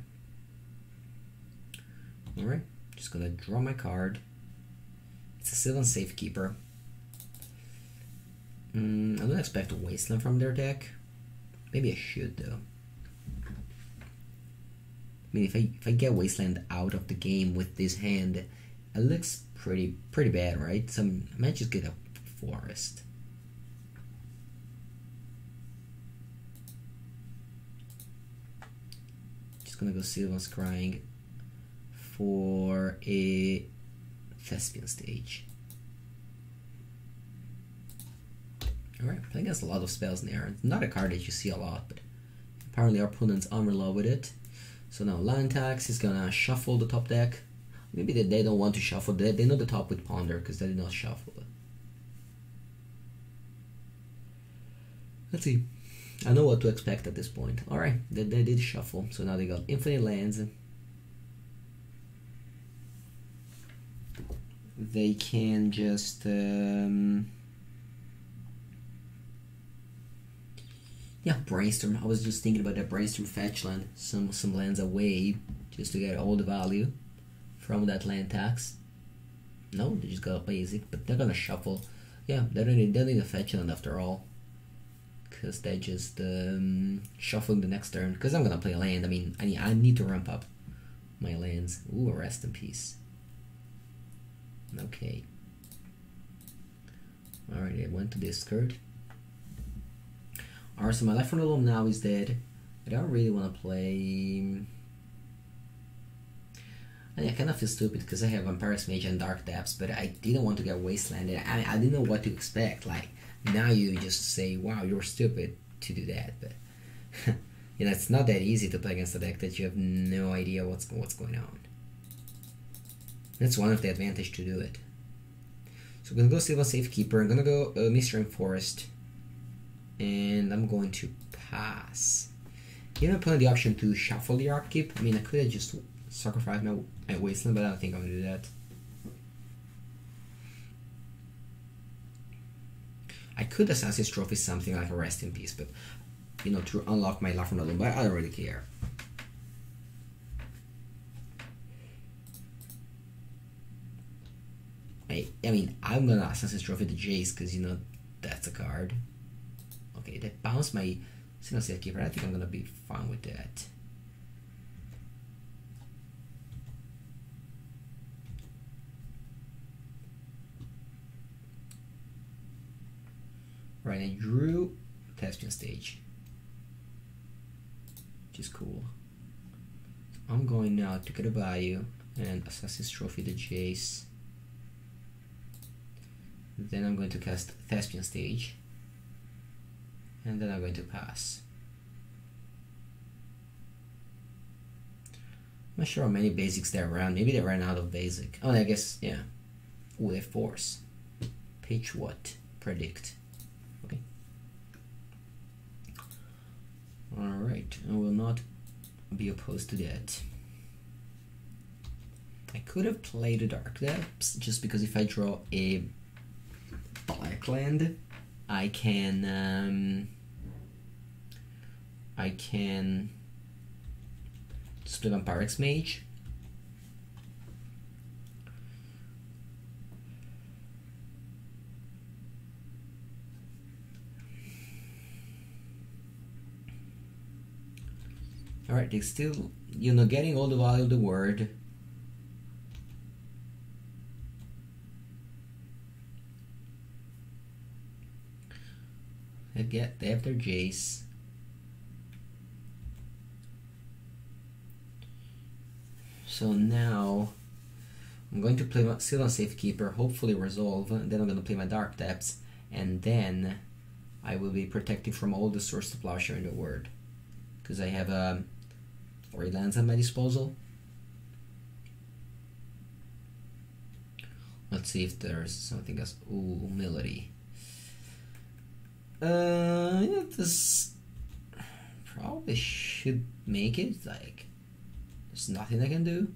S1: Alright, just gonna draw my card. It's a Sylvan Safekeeper. Mm, I don't expect a Wasteland from their deck. Maybe I should though. I mean, if I if I get Wasteland out of the game with this hand, it looks pretty pretty bad, right? So I'm, I might just get a Forest. Just gonna go Sylvan Scrying for a Thespian Stage. Alright, I think there's a lot of spells in there. It's not a card that you see a lot, but apparently our opponent's unreal with it. So now Land Tax is gonna shuffle the top deck. Maybe they, they don't want to shuffle. They, they know the top with Ponder because they did not shuffle it. Let's see. I know what to expect at this point. Alright, they, they did shuffle. So now they got infinite lands. They can just... Um, yeah, brainstorm. I was just thinking about that brainstorm fetch land. Some, some lands away just to get all the value from that land tax. No, they just got basic, but they're gonna shuffle. Yeah, they don't need, they don't need a fetch land after all. Because they just um, shuffling the next turn. Because I'm gonna play a land. I mean, I need, I need to ramp up my lands. Ooh, rest in peace. Okay. Alright, I went to discard. Alright, so my life from the Loam now is dead. I don't really want to play... I, mean, I kind of feel stupid because I have Vampire's Mage and Dark Depths, but I didn't want to get Wastelanded. I, I didn't know what to expect. Like, now you just say, wow, you're stupid to do that. But, you know, it's not that easy to play against a deck that you have no idea what's, what's going on. That's one of the advantage to do it. So I'm gonna go Sylvan Safekeeper. I'm gonna go uh, Mystery Forest, and I'm going to pass. Give my opponent the option to shuffle the Upkeep. I mean, I could have just sacrificed my, my Wasteland, but I don't think I'm gonna do that. I could Assassin's Trophy something like a Rest in Peace, but you know, to unlock my Life from the Loam, but I don't really care. I, I mean, I'm gonna Assassin's Trophy the Jace because, you know, that's a card. Okay, that bounced my Single Safekeeper. I think I'm gonna be fine with that. Right, I drew Thespian Stage, which is cool. So I'm going now to get a value and Assassin's Trophy the Jace. Then I'm going to cast Thespian Stage, and then I'm going to pass. I'm not sure how many basics there are around. Maybe they ran out of basic. Oh, I guess, yeah. Ooh, they have force. Pitch what? Predict. Okay. Alright, I will not be opposed to that. I could have played the Dark Depths, just because if I draw a black land, I can um, I can split Vampire's Mage. Alright, they're still, you know, getting all the value of the word. They get, they have their Jace. So now I'm going to play my Sylvan Safekeeper, hopefully resolve, and then I'm going to play my Dark Depths, and then I will be protected from all the Source to Plowshare in the word. Because I have um, three lands at my disposal. Let's see if there's something else. Ooh, Melody. Uh, yeah, this probably should make it. Like, there's nothing I can do.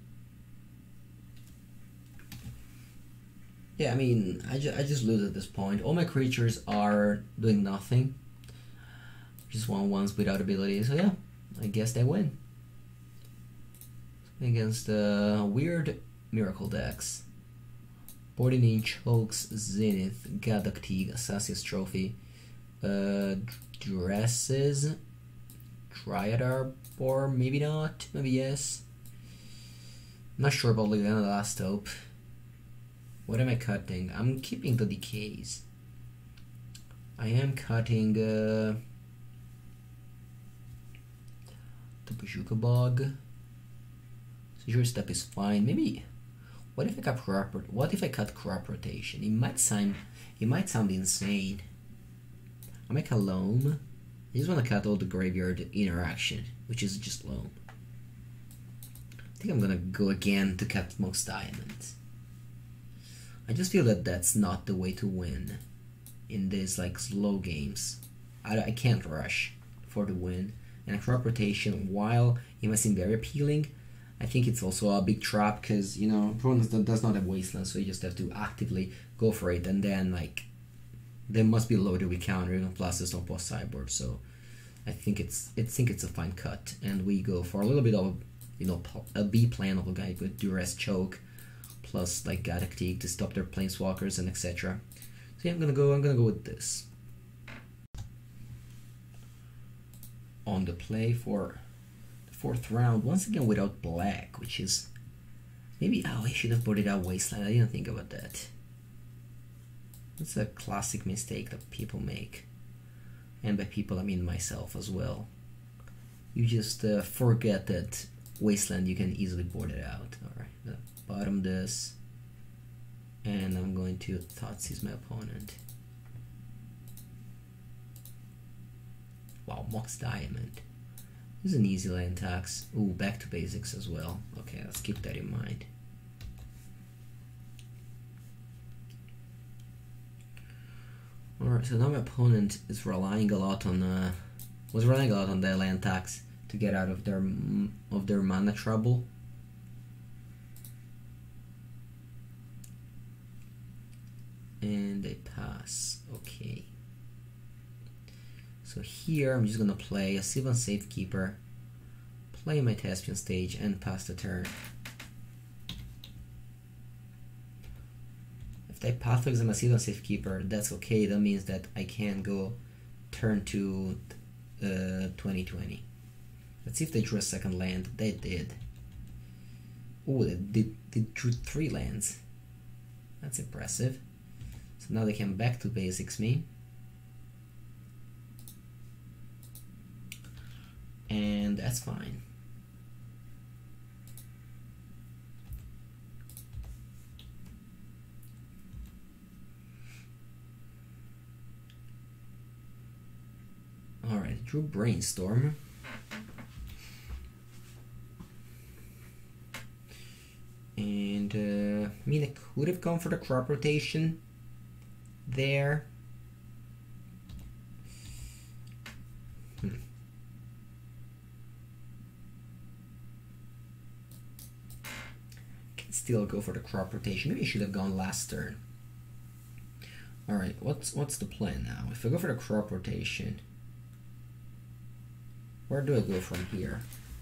S1: Yeah, I mean, I, ju I just lose at this point. All my creatures are doing nothing. Just one ones without ability. So yeah, I guess they win. Against the uh, weird Miracle decks. fourteen inch Hulks, Zenith, Gadoktig, Assassin's Trophy, uh, Dresses, Dryad or maybe not, maybe yes. I'm not sure about Legend of the Last Hope. What am I cutting? I'm keeping the decays. I am cutting uh, the Bajuka Bog. Seizure Step is fine. Maybe. What if I cut crop? What if I cut crop rotation? It might sound. It might sound insane. I make a Loam. I just want to cut all the graveyard interaction, which is just Loam. I think I'm gonna go again to cut most diamonds. I just feel that that's not the way to win in these like slow games. I, I can't rush for the win, and a crop rotation, while it might seem very appealing, I think it's also a big trap because, you know, opponent does not have wasteland, so you just have to actively go for it, and then like they must be loaded with counter, even plus there's no post sideboard. So I think it's I think it's a fine cut, and we go for a little bit of, you know, a B plan of a guy with Duress Choke, plus like Gadoktig to stop their planeswalkers and et cetera. So yeah, I'm gonna go. I'm gonna go with this. On the play for the fourth round, once again without black, which is maybe. Oh, I should have put it out Wasteland. I didn't think about that. It's a classic mistake that people make, and by people I mean myself as well. You just uh, forget that Wasteland you can easily board it out. Alright, I'm gonna bottom this, and I'm going to Thoughtseize my opponent. Wow, Mox Diamond. This is an easy land tax. Ooh, back to basics as well. Okay, let's keep that in mind. Alright, so now my opponent is relying a lot on uh, was relying a lot on the land tax to get out of their of their mana trouble. And they pass. Okay. So here I'm just gonna play a Sylvan Safekeeper, play my Thespian Stage, and pass the turn. If they path exam a Sylvan Safekeeper, that's okay. That means that I can go turn to uh, twenty twenty. Let's see if they drew a second land. They did. Oh, they, they, they drew three lands. That's impressive. So now they can back to basics me. And that's fine. Alright, drew Brainstorm. And uh, I mean, I could have gone for the crop rotation there. Hmm. Can still go for the crop rotation. Maybe I should have gone last turn. Alright, what's what's the plan now? If I go for the crop rotation, where do I go from here?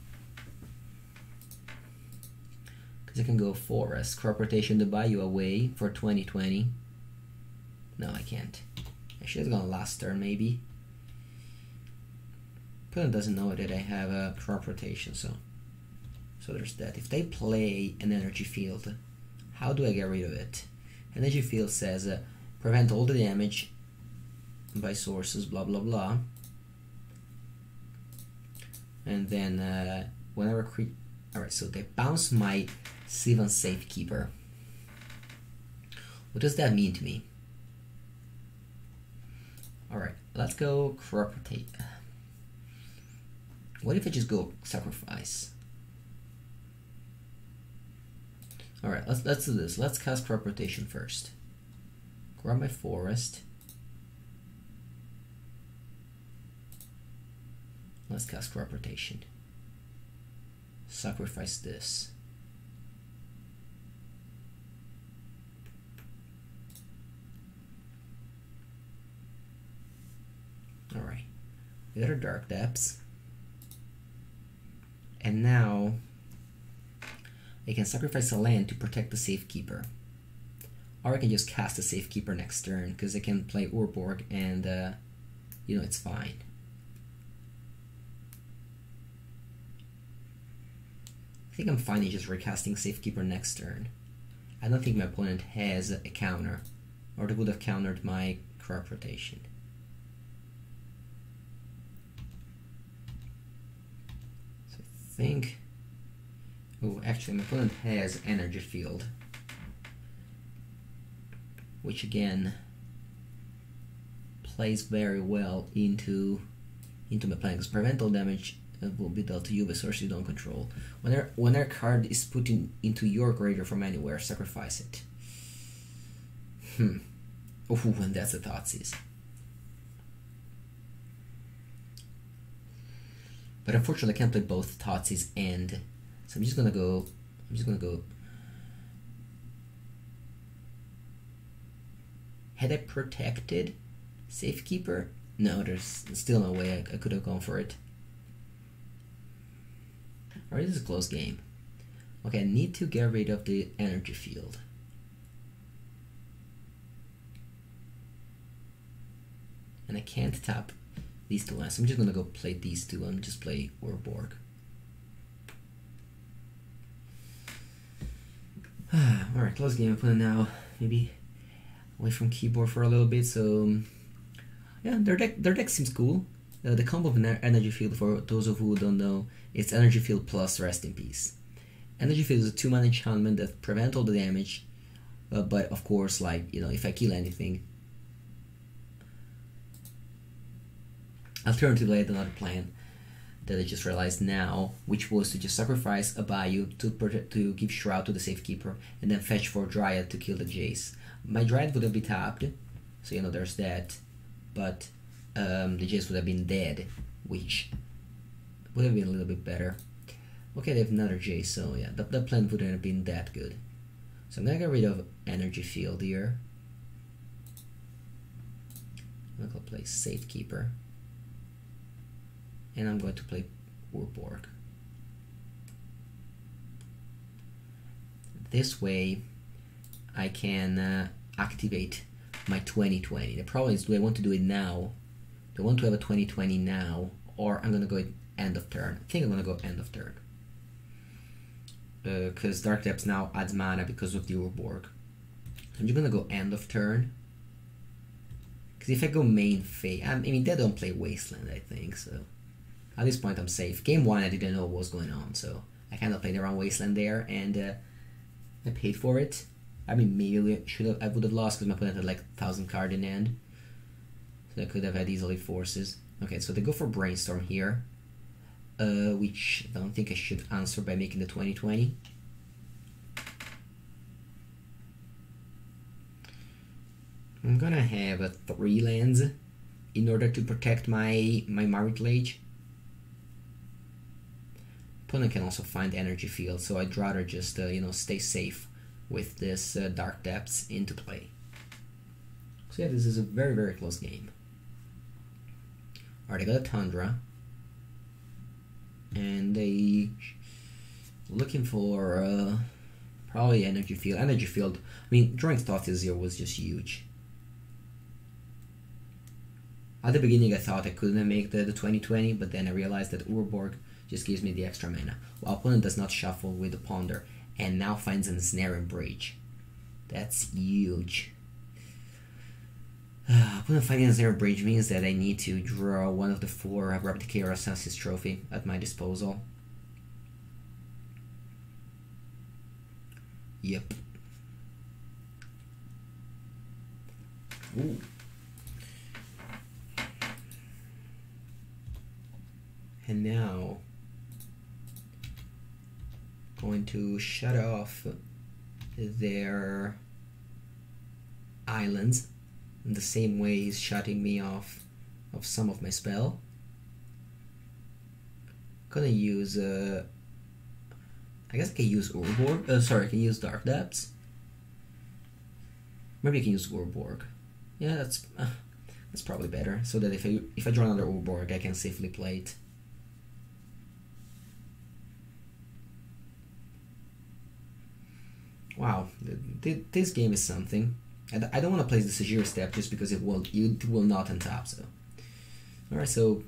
S1: Because I can go Forest, crop rotation to buy you away for twenty twenty. No, I can't. I should have gone last turn maybe. Opponent doesn't know that I have a crop rotation, so so there's that. If they play an energy field, how do I get rid of it? Energy field says uh, prevent all the damage by sources, blah blah blah. And then uh, whenever cre alright, so they bounce my Sivan Safekeeper. What does that mean to me? Alright, let's go crop rotate. What if I just go sacrifice? Alright, let's let's do this. Let's cast crop rotation first. Grab my forest. Let's cast crop rotation. Sacrifice this. Alright. We got our Dark Depths. And now I can sacrifice a land to protect the Safekeeper. Or I can just cast the Safekeeper next turn, because I can play Urborg and uh, you know, it's fine. I think I'm fine in just recasting Safekeeper next turn. I don't think my opponent has a counter, or they would have countered my crop rotation. So I think... Oh, actually my opponent has Energy Field, which again plays very well into into my plan, because prevent all damage will be dealt to you by sources you don't control. When our, when our card is put in, into your graveyard from anywhere, sacrifice it. Hmm. Oh, and that's a Thoughtseize. But unfortunately I can't play both Thoughtseize and... So I'm just gonna go... I'm just gonna go... Had I protected Safekeeper? No, there's still no way I, I could have gone for it. Alright, this is a close game. Okay, I need to get rid of the energy field. And I can't tap these two lands. So I'm just gonna go play these two and just play Urborg. Alright, close game. I'm playing now. Maybe away from keyboard for a little bit. So yeah, their deck their deck seems cool. Uh, the combo of an energy field, for those of you who don't know, it's energy field plus Rest in Peace. Energy field is a two mana enchantment that prevents all the damage, uh, but of course, like, you know, if I kill anything. Alternatively, I had another plan that I just realized now, which was to just sacrifice a Bayou to protect, to give Shroud to the Safekeeper, and then fetch for Dryad to kill the Jace. My Dryad would have been tapped, so you know there's that, but um, the Jace would have been dead, which would have been a little bit better. Okay, they have another Jace, so yeah, the, the plan wouldn't have been that good. So I'm gonna get rid of Energy Field here. I'm gonna go play Safekeeper. And I'm going to play Urborg. This way, I can uh, activate my twenty twenty. The problem is, do I want to do it now? Do I want to have a twenty twenty now? Or I'm going to go end of turn? I think I'm going to go end of turn. Because uh, Dark Depths now adds mana because of the Urborg. I'm just going to go end of turn. Because if I go main phase, I mean, they don't play Wasteland, I think, so... At this point I'm safe. Game one I didn't know what was going on, so I kind of played around Wasteland there, and uh, I paid for it. I mean, maybe I should have, I would have lost because my opponent had like a thousand card in hand, so I could have had easily forces. Okay, so they go for Brainstorm here, uh, which I don't think I should answer by making the twenty twenty. I'm gonna have a three lands in order to protect my my Marit Lage. Opponent can also find Energy Field, so I'd rather just uh, you know, stay safe with this uh, Dark Depths into play. So yeah, this is a very very close game. Alright, I got a Tundra, and they looking for uh, probably Energy Field. Energy Field. I mean, drawing Thoughtseize here was just huge. At the beginning I thought I couldn't make the, the twenty twenty, but then I realized that Urborg just gives me the extra mana. While opponent does not shuffle with the Ponder, and now finds a Snare and Bridge. That's huge. Uh, opponent finding a Snare and Bridge means that I need to draw one of the four Replicator Census Trophy at my disposal. Yep. Ooh. And now going to shut off their islands in the same way he's shutting me off of some of my spell. Gonna use uh I guess I can use Urborg. Uh, sorry, I can use Dark Depths. Maybe I can use Urborg. Yeah, that's uh, that's probably better. So that if I if I draw another Urborg, I can safely play it. Wow, this game is something. I don't want to play the Sajir step just because it will it will not untap. So, all right. So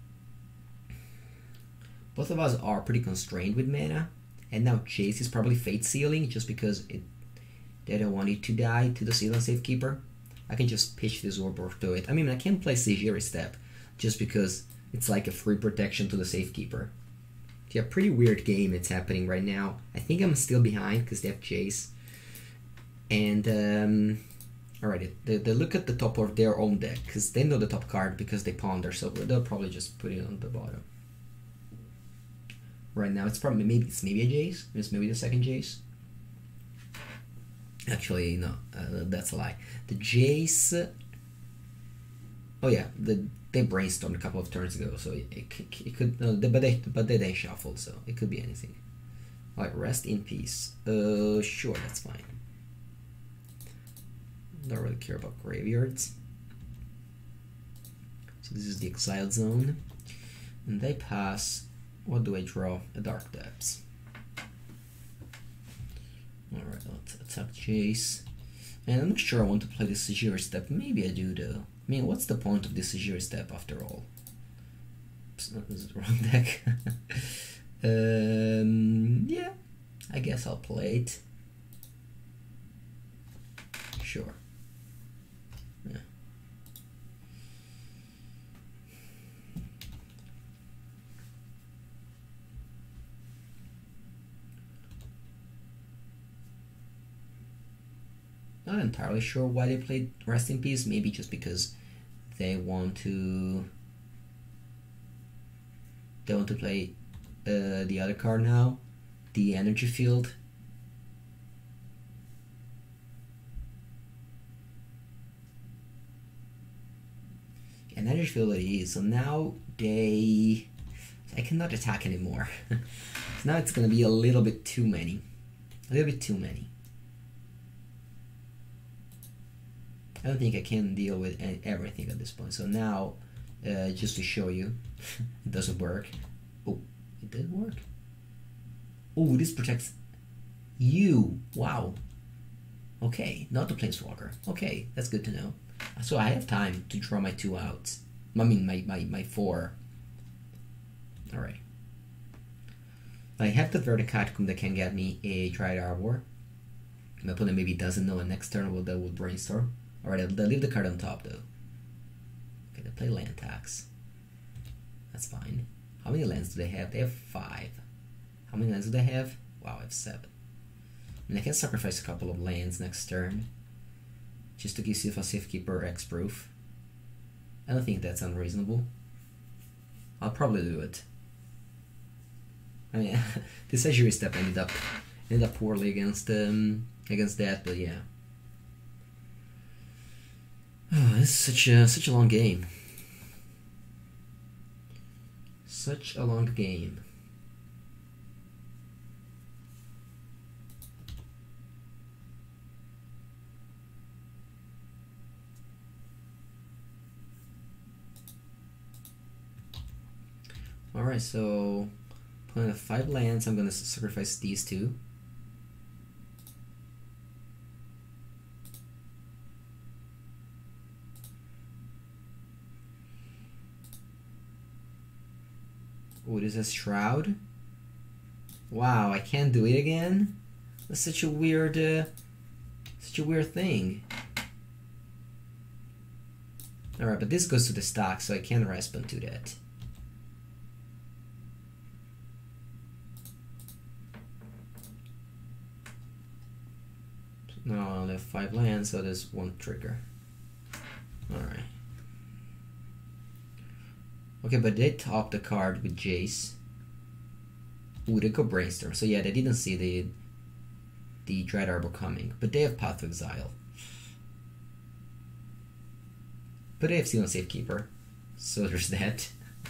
S1: both of us are pretty constrained with mana, and now Chase is probably Fate Sealing just because it they don't want it to die to the Seal and Safekeeper. I can just pitch this Urborg to it. I mean, I can play Sajir step just because it's like a free protection to the Safekeeper. Yeah, pretty weird game it's happening right now. I think I'm still behind because they have Chase. And, um, alright, they, they look at the top of their own deck because they know the top card because they ponder, so they'll probably just put it on the bottom. Right now, it's probably maybe it's maybe a Jace. It's maybe the second Jace. Actually, no, uh, that's a lie. The Jace. Oh yeah, the. They brainstormed a couple of turns ago, so it, it, it could. No, but they but they then shuffled, so it could be anything. All right, rest in peace. Uh, sure, that's fine. Don't really care about graveyards. So this is the exiled zone, and they pass. What do I draw? A Dark Depths. All right, let's attack Chase. And I'm not sure I want to play the Sajir step. Maybe I do though. I mean, what's the point of this Sajir step after all? Oops, this is the wrong deck. um, yeah, I guess I'll play it. Sure. Yeah. Not entirely sure why they played Rest in Peace. Maybe just because they want to they want to play uh, the other card now, the Energy Field. An Energy Field it is. So now they I cannot attack anymore. So now it's gonna be a little bit too many, a little bit too many. I don't think I can deal with any, everything at this point. So now, uh, just to show you, it doesn't work. Oh, it did work. Oh, this protects you. Wow. Okay, not the Planeswalker. Okay, that's good to know. So I have time to draw my two outs. I mean, my, my, my four. Alright. I have the Verticatacomb that can get me a Dryad Arbor. My opponent maybe doesn't know, and next turn will, they will brainstorm. Alright, they'll leave the card on top though. Okay, they play land tax. That's fine. How many lands do they have? They have five. How many lands do they have? Wow, I have seven. I mean, I can sacrifice a couple of lands next turn. Just to give Seal and Safekeeper X-Proof. I don't think that's unreasonable. I'll probably do it. I mean, this Azure step ended up ended up poorly against um against that, but yeah. Oh, this is such a such a long game. Such a long game. Alright, so playing a five lands, I'm gonna sacrifice these two. Oh, this is Shroud. Wow, I can't do it again? That's such a weird, uh, such a weird thing. Alright, but this goes to the stock, so I can't respond to that. Now I only have five lands, so there's one trigger. Alright. Okay, but they top the card with Jace. Ooh, they go Brainstorm. So yeah, they didn't see the the Dread Arbor coming, but they have Path to Exile. But they have Seal and Safekeeper, so there's that.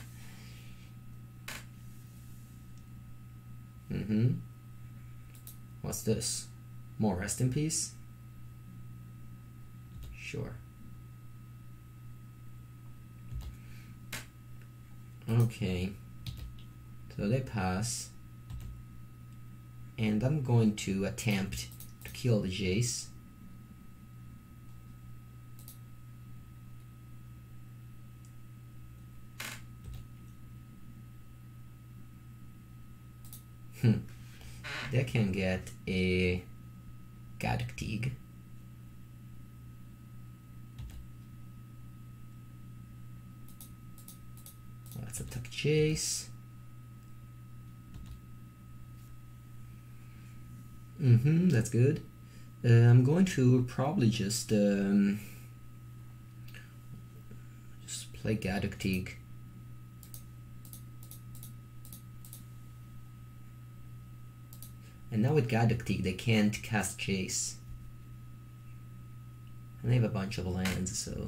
S1: Mm-hmm. What's this? More Rest in Peace? Sure. Okay. So they pass. And I'm going to attempt to kill the Jace. Hmm. They can get a Gaddock. Let's attack Jace. Mm-hmm, that's good. Uh, I'm going to probably just um, just play Gaddock. And now with Gaddock, they can't cast Jace. And they have a bunch of lands, so...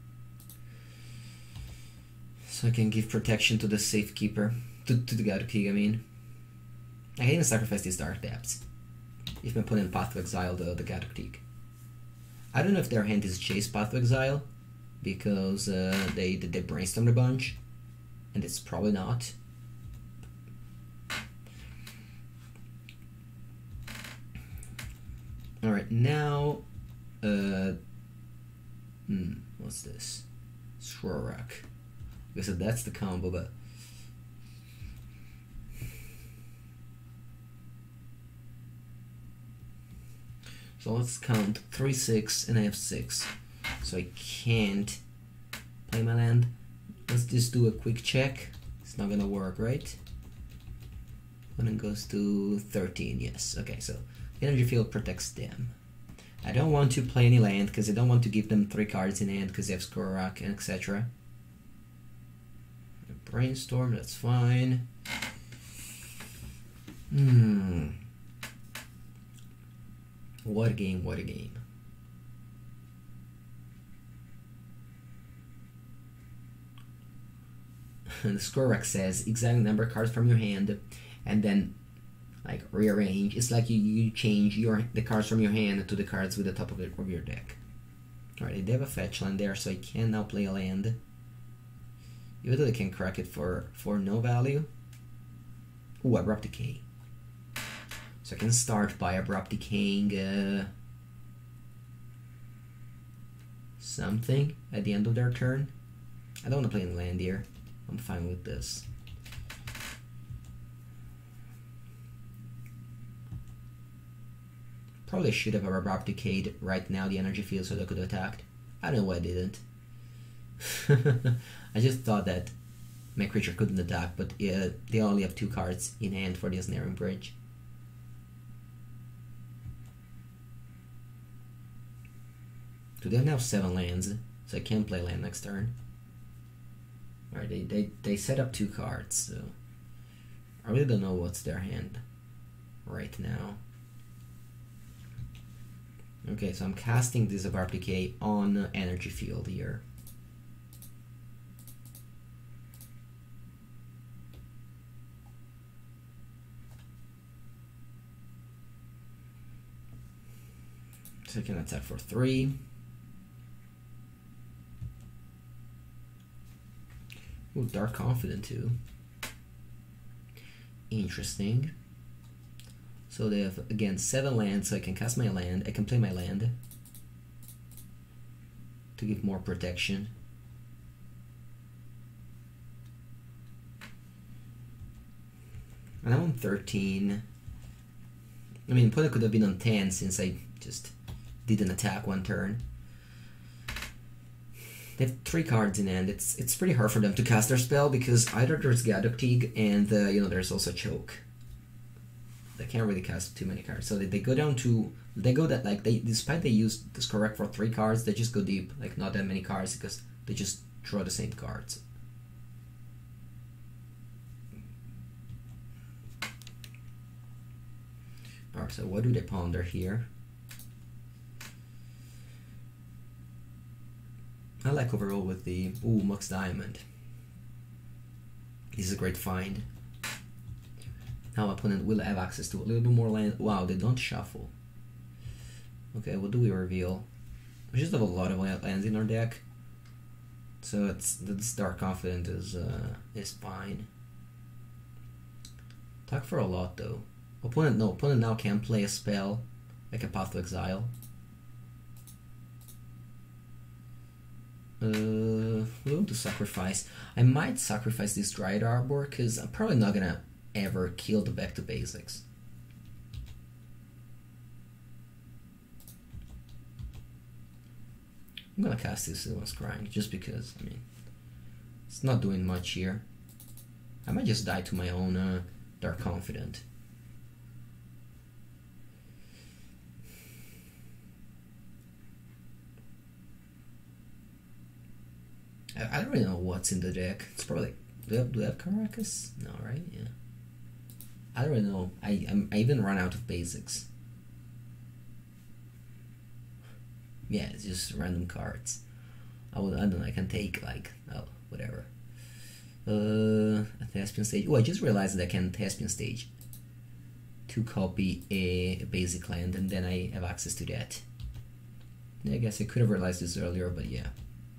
S1: So I can give protection to the Safekeeper. To, to the Gaddock, I mean. I can even sacrifice these Dark Depths. If my opponent Path to Exile the, the Gaddock. I don't know if their hand is Jace Path to Exile, because uh, they, they brainstormed a bunch. And it's probably not. Alright, now, uh, hmm, what's this? Shrorak. I guess that's the combo, but... So let's count three, six, and I have six. So I can't play my land. Let's just do a quick check. It's not gonna work, right? When it goes to thirteen, yes. Okay, so Energy Field protects them. I don't want to play any land because I don't want to give them three cards in hand because they have Shrorak and et cetera. Brainstorm, that's fine. Hmm. What a game, what a game. And the Shrorak says, examine number of cards from your hand and then like rearrange. It's like you, you change your the cards from your hand to the cards with the top of, it, of your deck. Alright, they have a fetch land there, so I can now play a land. Even though they can crack it for, for no value. Ooh, Abrupt Decay. So I can start by Abrupt Decaying uh, something at the end of their turn. I don't want to play in land here. I'm fine with this. Probably should have Abrupt Decayed right now the energy field so they could have attacked. I don't know why I didn't. I just thought that my creature couldn't attack, but uh, they only have two cards in hand for the Ensnaring Bridge. So they have now seven lands, so I can play land next turn. Alright, they, they, they set up two cards, so I really don't know what's their hand right now. Okay, so I'm casting this Abrupt Decay on Energy Field here. So I can attack for three. Ooh, Dark Confidant too. Interesting. So they have, again, seven lands, so I can cast my land. I can play my land to give more protection. And I'm on thirteen. I mean, opponent could have been on ten since I just didn't attack one turn. They have three cards in hand. It's it's pretty hard for them to cast their spell because either there's Gadoctig and uh, you know, there's also Choke. They can't really cast too many cards, so they, they go down to they go that like they despite they use this correct for three cards, they just go deep, like not that many cards because they just draw the same cards. Alright, so what do they ponder here? I like overall with the ooh Mox Diamond. This is a great find. Now my opponent will have access to a little bit more land. Wow, they don't shuffle. Okay, what do we reveal? We just have a lot of lands in our deck, so it's this Dark Confidant is uh, is fine. Attack for a lot though. Opponent no opponent now can play a spell like a Path to Exile. Uh, we'll to sacrifice. I might sacrifice this Dryad Arbor because I'm probably not gonna ever kill the Back to Basics. I'm gonna cast this Sylvan Scrying just because, I mean, it's not doing much here. I might just die to my own uh, Dark Confidant. I, I don't really know what's in the deck. It's probably, do I have, do I have Caracas? No, right? Yeah. I don't really know. I, I'm, I even run out of basics. Yeah, it's just random cards. I would, I don't know, I can take like, oh, whatever. Uh, a Thespian Stage. Oh, I just realized that I can Thespian Stage to copy a, a basic land, and then I have access to that. Yeah, I guess I could have realized this earlier, but yeah.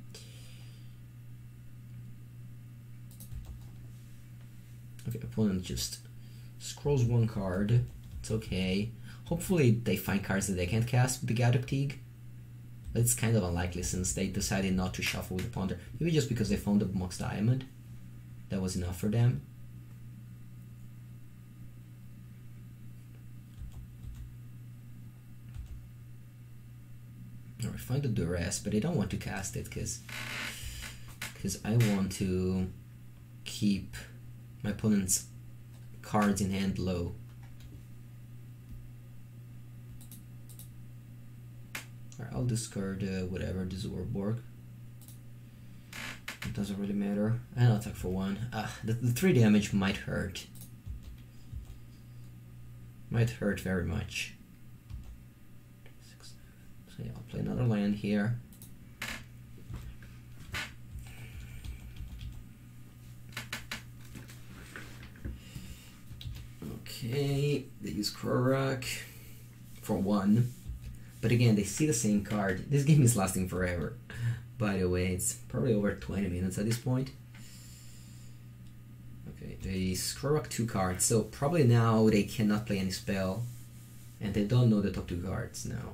S1: Okay, opponent just scrolls one card. It's okay. Hopefully they find cards that they can't cast with the Gadoctig. But it's kind of unlikely since they decided not to shuffle with the Ponder. Maybe just because they found the Mox Diamond. That was enough for them. Or find the Duress, but I don't want to cast it because because I want to keep my opponent's cards in hand low. Alright, I'll discard uh, whatever, this Orborg. It doesn't really matter. And I'll attack for one. Ah, the, the three damage might hurt. Might hurt very much. Six, so yeah, I'll play another land here. Okay, they use Krorak for one. But again, they see the same card. This game is lasting forever. By the way, it's probably over twenty minutes at this point. Okay, they screw up two cards, so probably now they cannot play any spell. And they don't know the top two cards now.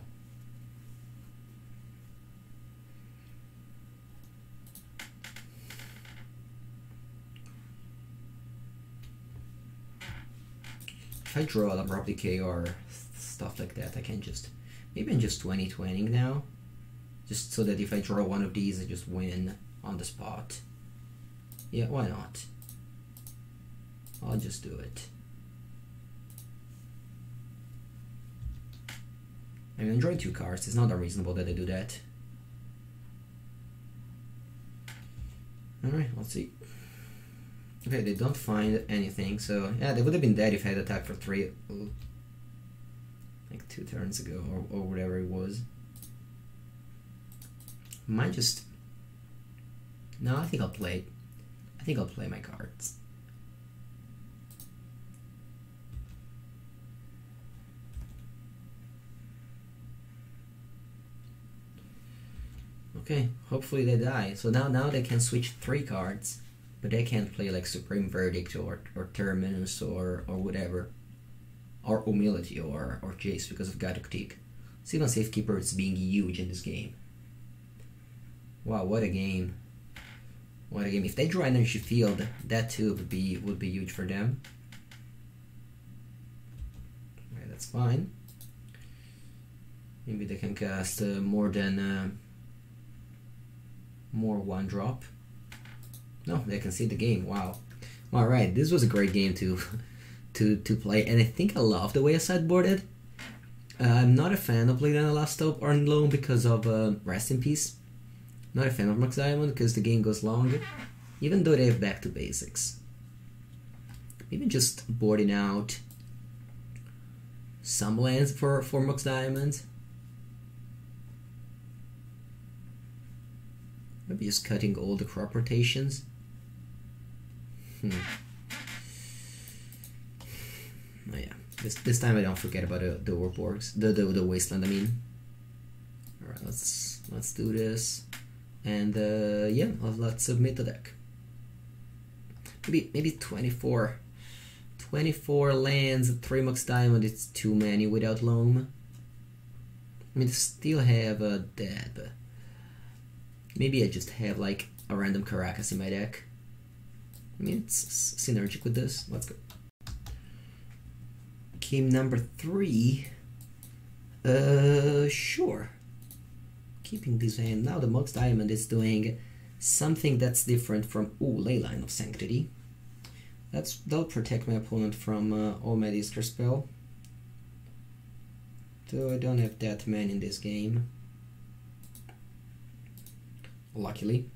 S1: If I draw a Abrupt Decay or stuff like that, I can just... Maybe I'm just twenty twenty now. Just so that if I draw one of these, I just win on the spot. Yeah, why not? I'll just do it. I mean, I'm drawing two cards. It's not unreasonable that I do that. Alright, let's see. Okay, they don't find anything, so... Yeah, they would have been dead if I had attacked for three... Ooh. Like two turns ago, or, or whatever it was. Might just... No, I think I'll play... I think I'll play my cards. Okay, hopefully they die. So now now they can switch three cards, but they can't play like Supreme Verdict or, or Terminus or, or whatever. Or Humility or, or Jace because of Gadoctig. Sylvan Safekeeper is being huge in this game. Wow, what a game. What a game. If they draw Energy Field, that too would be would be huge for them. that's fine. Maybe they can cast uh, more than uh, more one drop. No, they can see the game. Wow. All right, this was a great game to to to play, and I think I love the way I sideboarded. Uh, I'm not a fan of playing on Last Stop or on Loam because of uh, Rest in Peace. Not a fan of Max Diamond because the game goes long, even though they have back to basics. Maybe just boarding out some lands for for Max Diamond. Maybe just cutting all the crop rotations. Hmm. Oh yeah, this this time I don't forget about the the warborgs, the the the wasteland. I mean. All right, let's let's do this, and uh, yeah, let's submit the deck. Maybe maybe twenty-four, twenty-four lands, three Max Diamond. It's too many without Loam. I mean, I still have a uh, dead, but maybe I just have like a random Caracas in my deck. I mean, it's synergic with this. Let's go. Game number three. Uh, sure. Keeping this hand. Now the Max Diamond is doing something that's different from ooh, Leyline of Sanctity. That's that'll protect my opponent from uh, all my Easter spell. Though I don't have that many in this game. Luckily.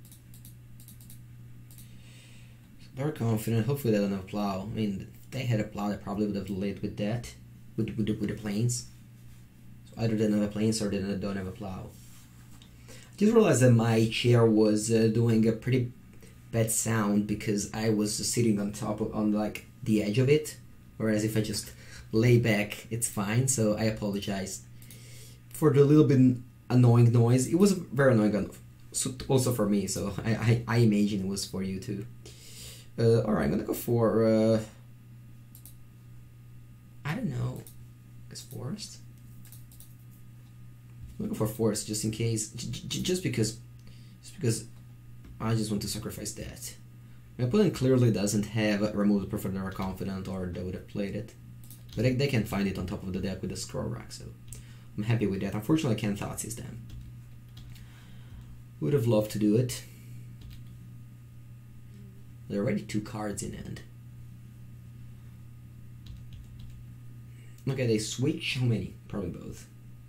S1: They're confident. Hopefully they don't have plow. I mean, if they had a plow, they probably would have led with that, with with the, with the planes. So either they don't have planes or they don't have a plow. I just realized that my chair was uh, doing a pretty bad sound because I was sitting on top of, on like the edge of it, whereas if I just lay back, it's fine. So I apologize for the little bit annoying noise. It was very annoying. So also for me, so I, I, I imagine it was for you too. Uh, Alright, I'm gonna go for, uh, I don't know, I guess Forest? I'm gonna go for Forest just in case, j j just because, just because I just want to sacrifice that. My opponent clearly doesn't have a Remove Preferred or Confidant, or they would have played it. But they, they can find it on top of the deck with the Scroll Rack, so I'm happy with that. Unfortunately, I can't Thoughtseize them. Would have loved to do it. There are already two cards in hand. Okay, they switch. How many? Probably both.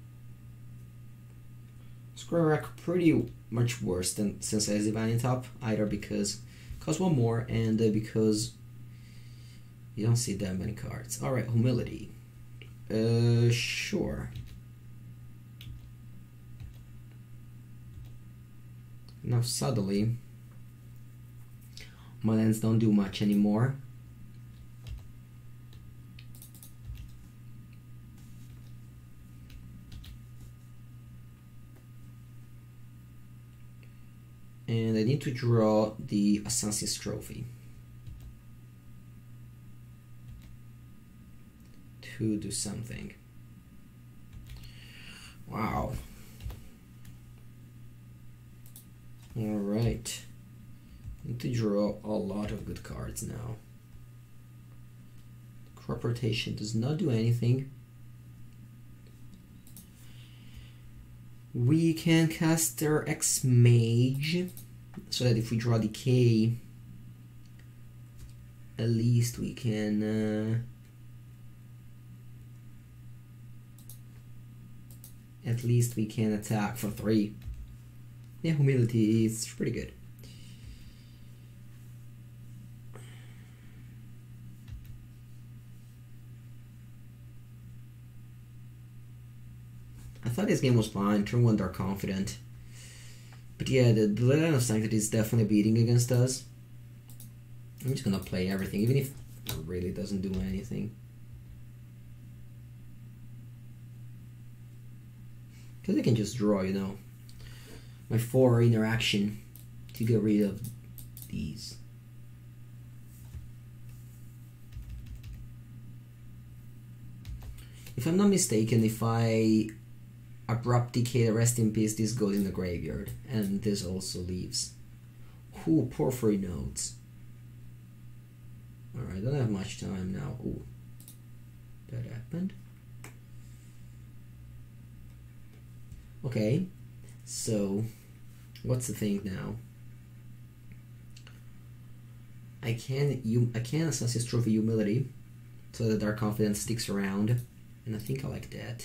S1: Scroll Rack pretty much worse than Sensei Zivan in top, either because it costs one more and uh, because you don't see that many cards. Alright, Humility. Uh, sure. Now suddenly, my lands don't do much anymore. And I need to draw the Assassin's Trophy to do something. Wow. Alright. I need to draw a lot of good cards now. Crop rotation does not do anything. We can cast their X-Mage, so that if we draw Decay, at least we can... Uh, at least we can attack for three. Yeah, Humility is pretty good. I thought this game was fine. Turn one, they're confident. But yeah, the, the Line of Sanctity is definitely beating against us. I'm just gonna play everything, even if it really doesn't do anything. Because I can just draw, you know, my four interaction to get rid of these. If I'm not mistaken, if I Abrupt Decay, Rest in Peace, this goes in the graveyard, and this also leaves. Ooh, Porphyry Nodes. Alright, I don't have much time now. Ooh, that happened. Okay, so what's the thing now? I can you I can assess his trophy humility, so that Dark Confidence sticks around, and I think I like that.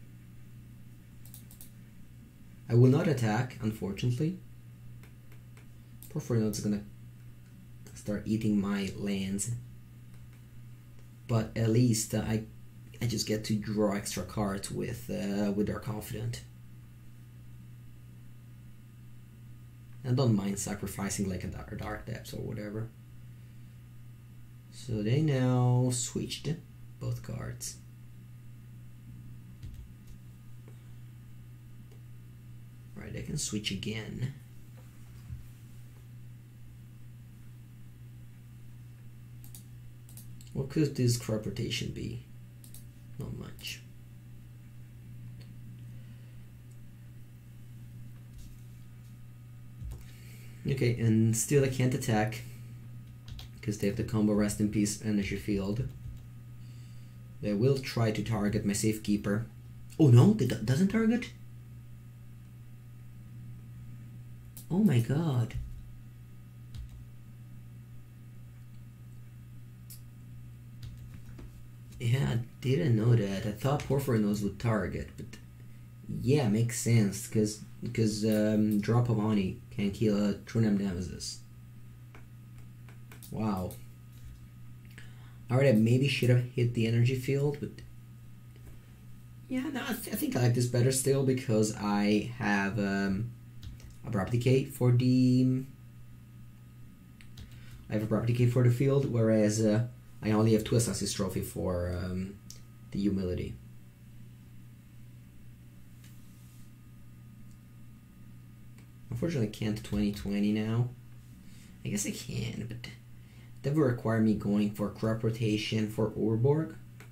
S1: I will not attack, unfortunately. Porphyry Note's gonna start eating my lands, but at least uh, I I just get to draw extra cards with uh, with Dark Confident. I don't mind sacrificing like a dark, dark depths or whatever. So they now switched both cards. Right, they can switch again. What could this crop rotation be? Not much. Okay, and still I can't attack because they have the combo Rest in Peace Energy Field. They will try to target my Safekeeper. Oh no, it doesn't target? Oh my god. Yeah, I didn't know that. I thought Porphyry Nose would target, but yeah, makes sense because because um, Drop of Honey can kill a Trunam Nemesis. Wow. Alright, I maybe should have hit the energy field, but yeah, no, I, th I think I like this better still because I have um, Abrupt Decay for the I have Abrupt Decay for the field, whereas uh, I only have two Assassin's Trophy for um, the Humility. Unfortunately, I can't twenty twenty now. I guess I can, but that would require me going for crop rotation for Urborg.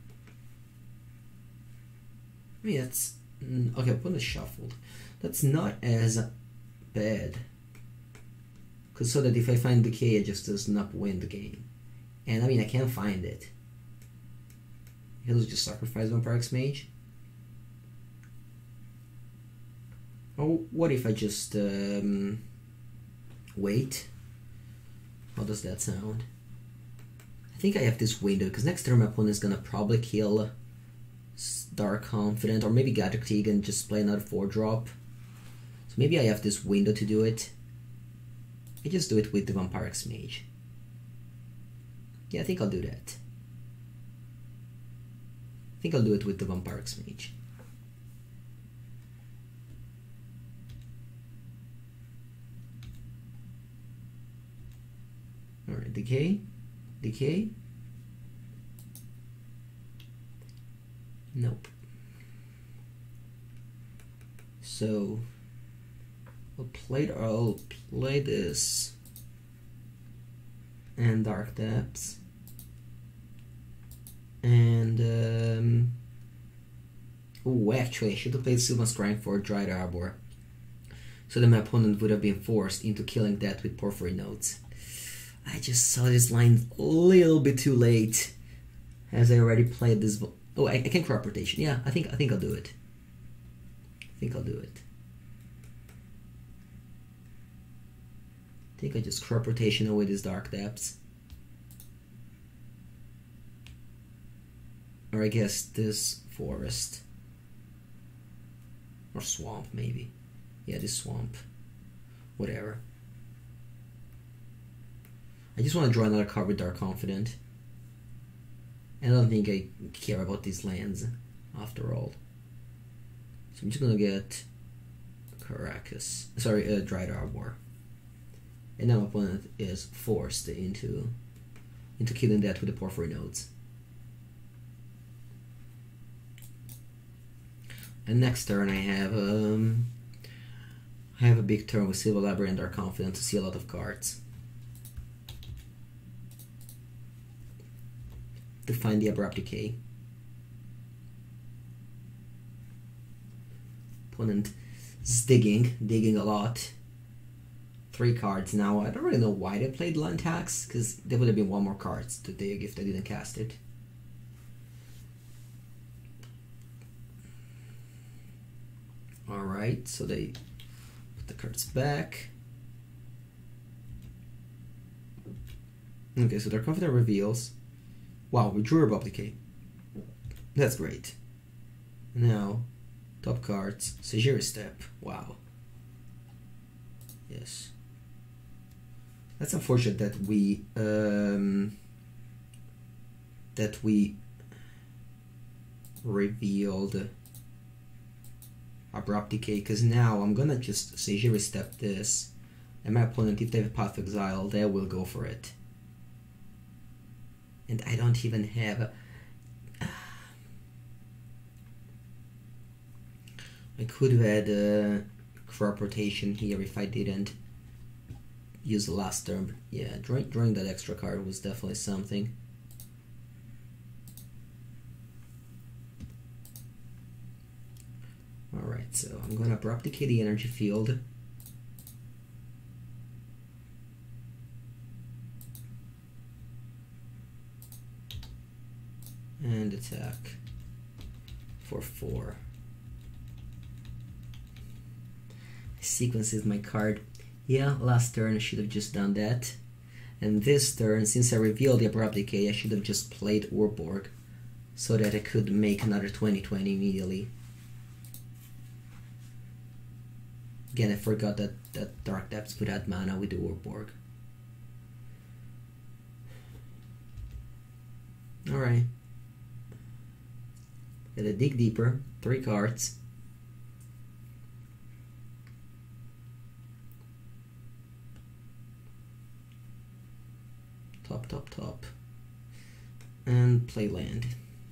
S1: I mean, that's okay. Opponent shuffled. That's not as bad, cause so that if I find Decay, it just does not win the game. And I mean, I can't find it. He'll just sacrifice Vampire Mage. Oh, what if I just um, wait? How does that sound? I think I have this window because next turn my opponent is gonna probably kill Dark Confident or maybe Gadgetig and just play another four drop. So maybe I have this window to do it. I just do it with the Vampire Mage. Yeah, I think I'll do that. I think I'll do it with the Vampire Mage. Alright, Decay. Decay. Nope. So I'll play I'll play this and Dark Depths. And um oh, actually I should have played Sylvan Scrying for Dried Arbor, so that my opponent would have been forced into killing that with Porphyry Notes. I just saw this line a little bit too late, as I already played this. Oh, I, I can crop rotation. Yeah, I think I think I'll do it. I think I'll do it. I think I just crop rotation away these Dark Depths. Or I guess this forest. Or swamp, maybe. Yeah, this swamp. Whatever. I just want to draw another card with Dark Confident. I don't think I care about these lands, after all. So I'm just gonna get Caracas. Sorry, uh, Dried Arbor. And now my opponent is forced into into killing that with the Porphyry Nodes. And next turn I have um I have a big turn with Silver Library and Dark Confident to see a lot of cards. To find the Abrupt Decay. Opponent is digging, digging a lot. Three cards now. I don't really know why they played Land Tax, because there would have been one more card to dig if they didn't cast it. Alright, so they put the cards back. Okay, so their Confidant reveals. Wow, we drew a Replicate. That's great. Now, top cards, Sagiri Step. Wow. Yes. That's unfortunate that we um, that we revealed Abrupt Decay, because now I'm gonna just Sagiri Step this, and my opponent, if they have Path of Exile, they will go for it. And I don't even have a, I could have had a crop rotation here if I didn't use the last turn. Yeah, drawing, drawing that extra card was definitely something. Alright, so I'm gonna Abrupt Decay the energy field. And attack for four. Sequences my card. Yeah, last turn I should have just done that. And this turn, since I revealed the Abrupt Decay, I should have just played Urborg so that I could make another twenty twenty immediately. Again, I forgot that, that Dark Depths could add mana with the Urborg. Alright. Gotta dig deeper. Three cards. Top, top, top. And play land.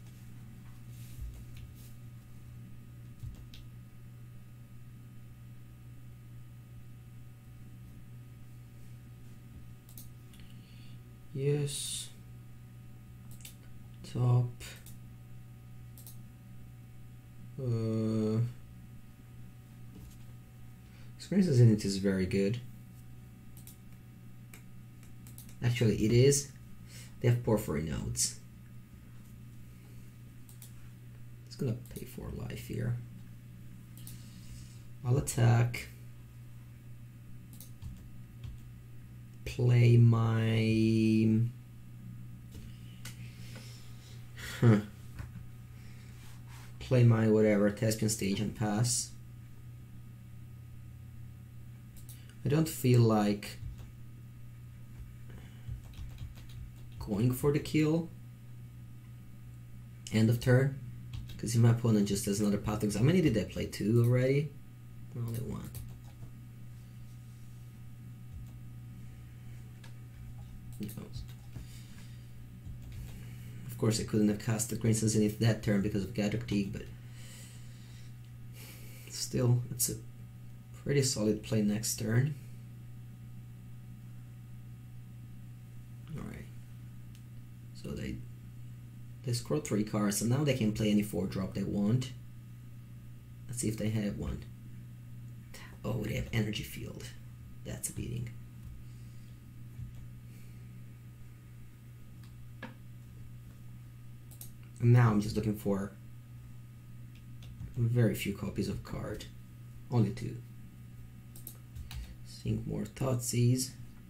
S1: Yes. Top. Uh, Experiences in it is very good. Actually, it is. They have Porphyry nodes. It's gonna pay for life here. I'll attack. Play my. Huh. Play my whatever, Thespian Stage and pass. I don't feel like going for the kill. End of turn. Because if my opponent just has another Path of Exile. How many did I play? Two already? Only one. Who knows? Of course, I couldn't have cast the Crimson Zenith that turn because of Gaddock Teague, but still, it's a pretty solid play next turn. Alright. So they they scroll three cards, and now they can play any four drop they want. Let's see if they have one. Oh, they have Energy Field. That's a beating. And now I'm just looking for very few copies of card. Only two. Think more Thoughtseize.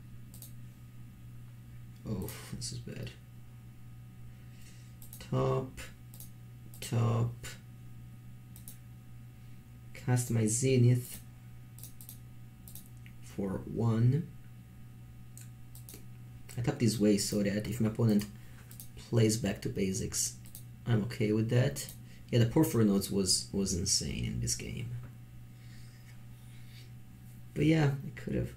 S1: Oh, this is bad. Top. Top. Cast my Zenith for one. I tap this way so that if my opponent plays back to basics, I'm okay with that. Yeah, the Porphyry nodes was was insane in this game. But yeah, I could have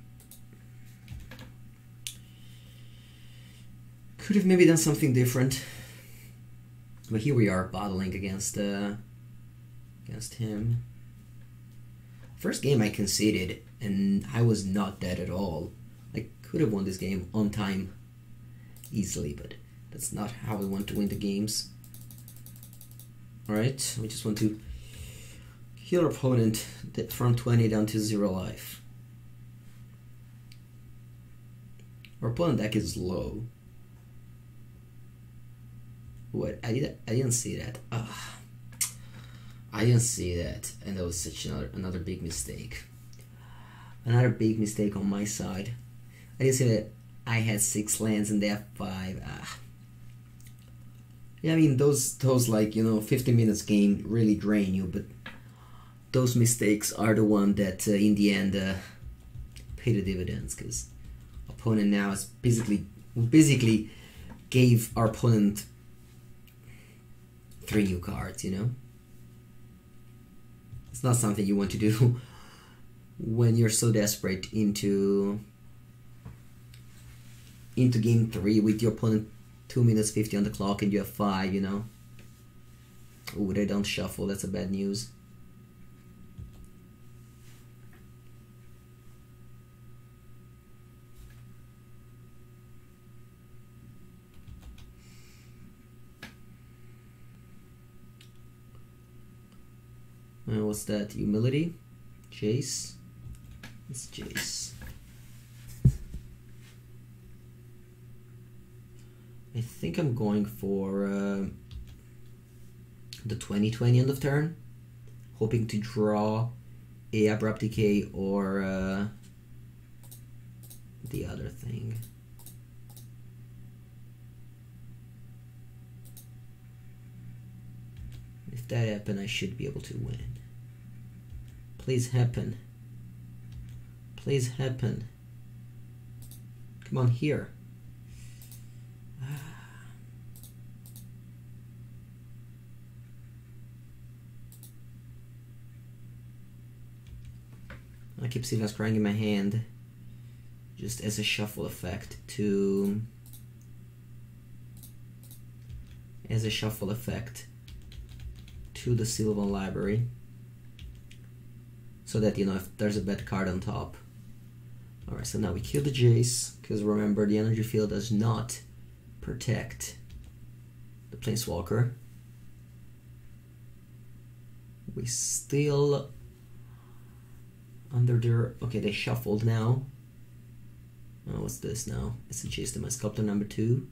S1: could have maybe done something different. But here we are battling against uh, against him. First game I conceded, and I was not dead at all. I could have won this game on time easily, but that's not how we want to win the games. Alright, we just want to heal our opponent from twenty down to zero life. Our opponent deck is low. What? I did I didn't see that. Ugh. I didn't see that, and that was such another another big mistake. Another big mistake on my side. I didn't see that I had six lands in the F five. Ah. Yeah, I mean those those like you know fifty minutes game really drain you, but those mistakes are the one that uh, in the end uh, pay the dividends, because opponent now is basically basically gave our opponent three new cards. You know, it's not something you want to do when you're so desperate into into game three with your opponent two minutes fifty on the clock and you have five. You know. Oh, they don't shuffle. That's a bad news. Uh, what's that? Humility? Jace? It's Jace. I think I'm going for uh, the twenty twenty end of turn, hoping to draw a Abrupt Decay or uh, the other thing. If that happens, I should be able to win. Please happen. Please happen. Come on, here. I keep seeing us crying in my hand, just as a shuffle effect to, as a shuffle effect to the Sylvan library, so that you know if there's a bad card on top. All right, so now we kill the Jace, because remember the energy field does not protect the Planeswalker. We still under their... Okay, they shuffled now. Oh, what's this now? It's a Jace to my Sculptor number two.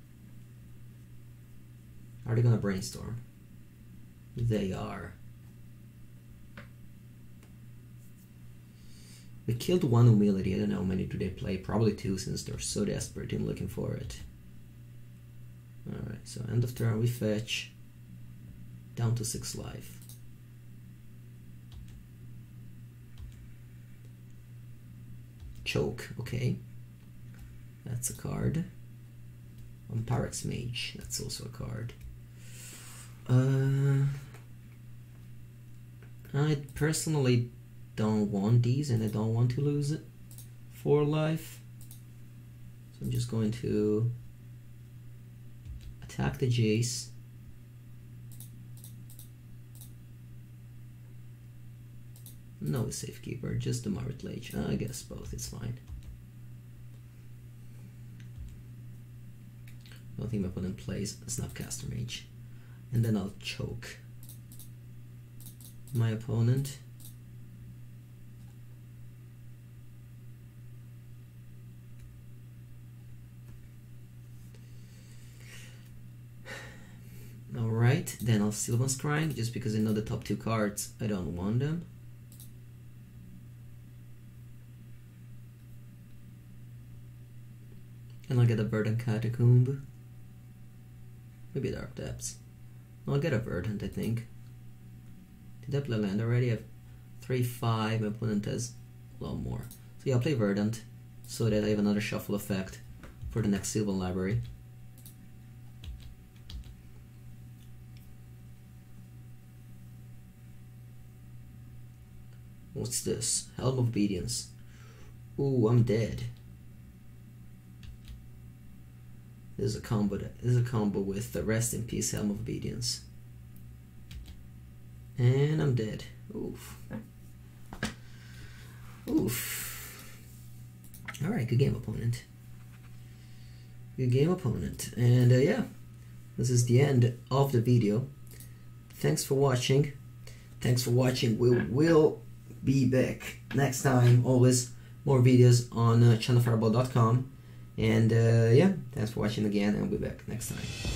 S1: Are they gonna brainstorm? They are. We killed one Humility. I don't know how many do they play. Probably two, since they're so desperate in looking for it. Alright, so end of turn we fetch. Down to six life. Choke, okay. That's a card. On Pirate's Mage, that's also a card. Uh, I personally don't want these, and I don't want to lose it for life. So I'm just going to attack the Jace. No Safekeeper, just the Marit Lage. Uh, I guess both, it's fine. I don't think my opponent plays Snapcaster Mage. And then I'll choke my opponent. Alright, then I'll Sylvan Scrying, just because I know the top two cards, I don't want them. And I'll get a Verdant Catacomb. Maybe Dark Depths. I'll get a Verdant, I think. Did I play land already? I have three five, my opponent has a lot more. So yeah, I'll play Verdant, so that I have another shuffle effect for the next Sylvan library. What's this? Helm of Obedience. Ooh, I'm dead. This is a combo. This is a combo with the Rest in Peace Helm of Obedience. And I'm dead. Oof. Oof. Alright, good game, opponent. Good game, opponent. And uh, yeah, this is the end of the video. Thanks for watching. Thanks for watching. We will be back next time. Always more videos on uh, channel fireball dot com. And uh, yeah, thanks for watching again, and we'll be back next time.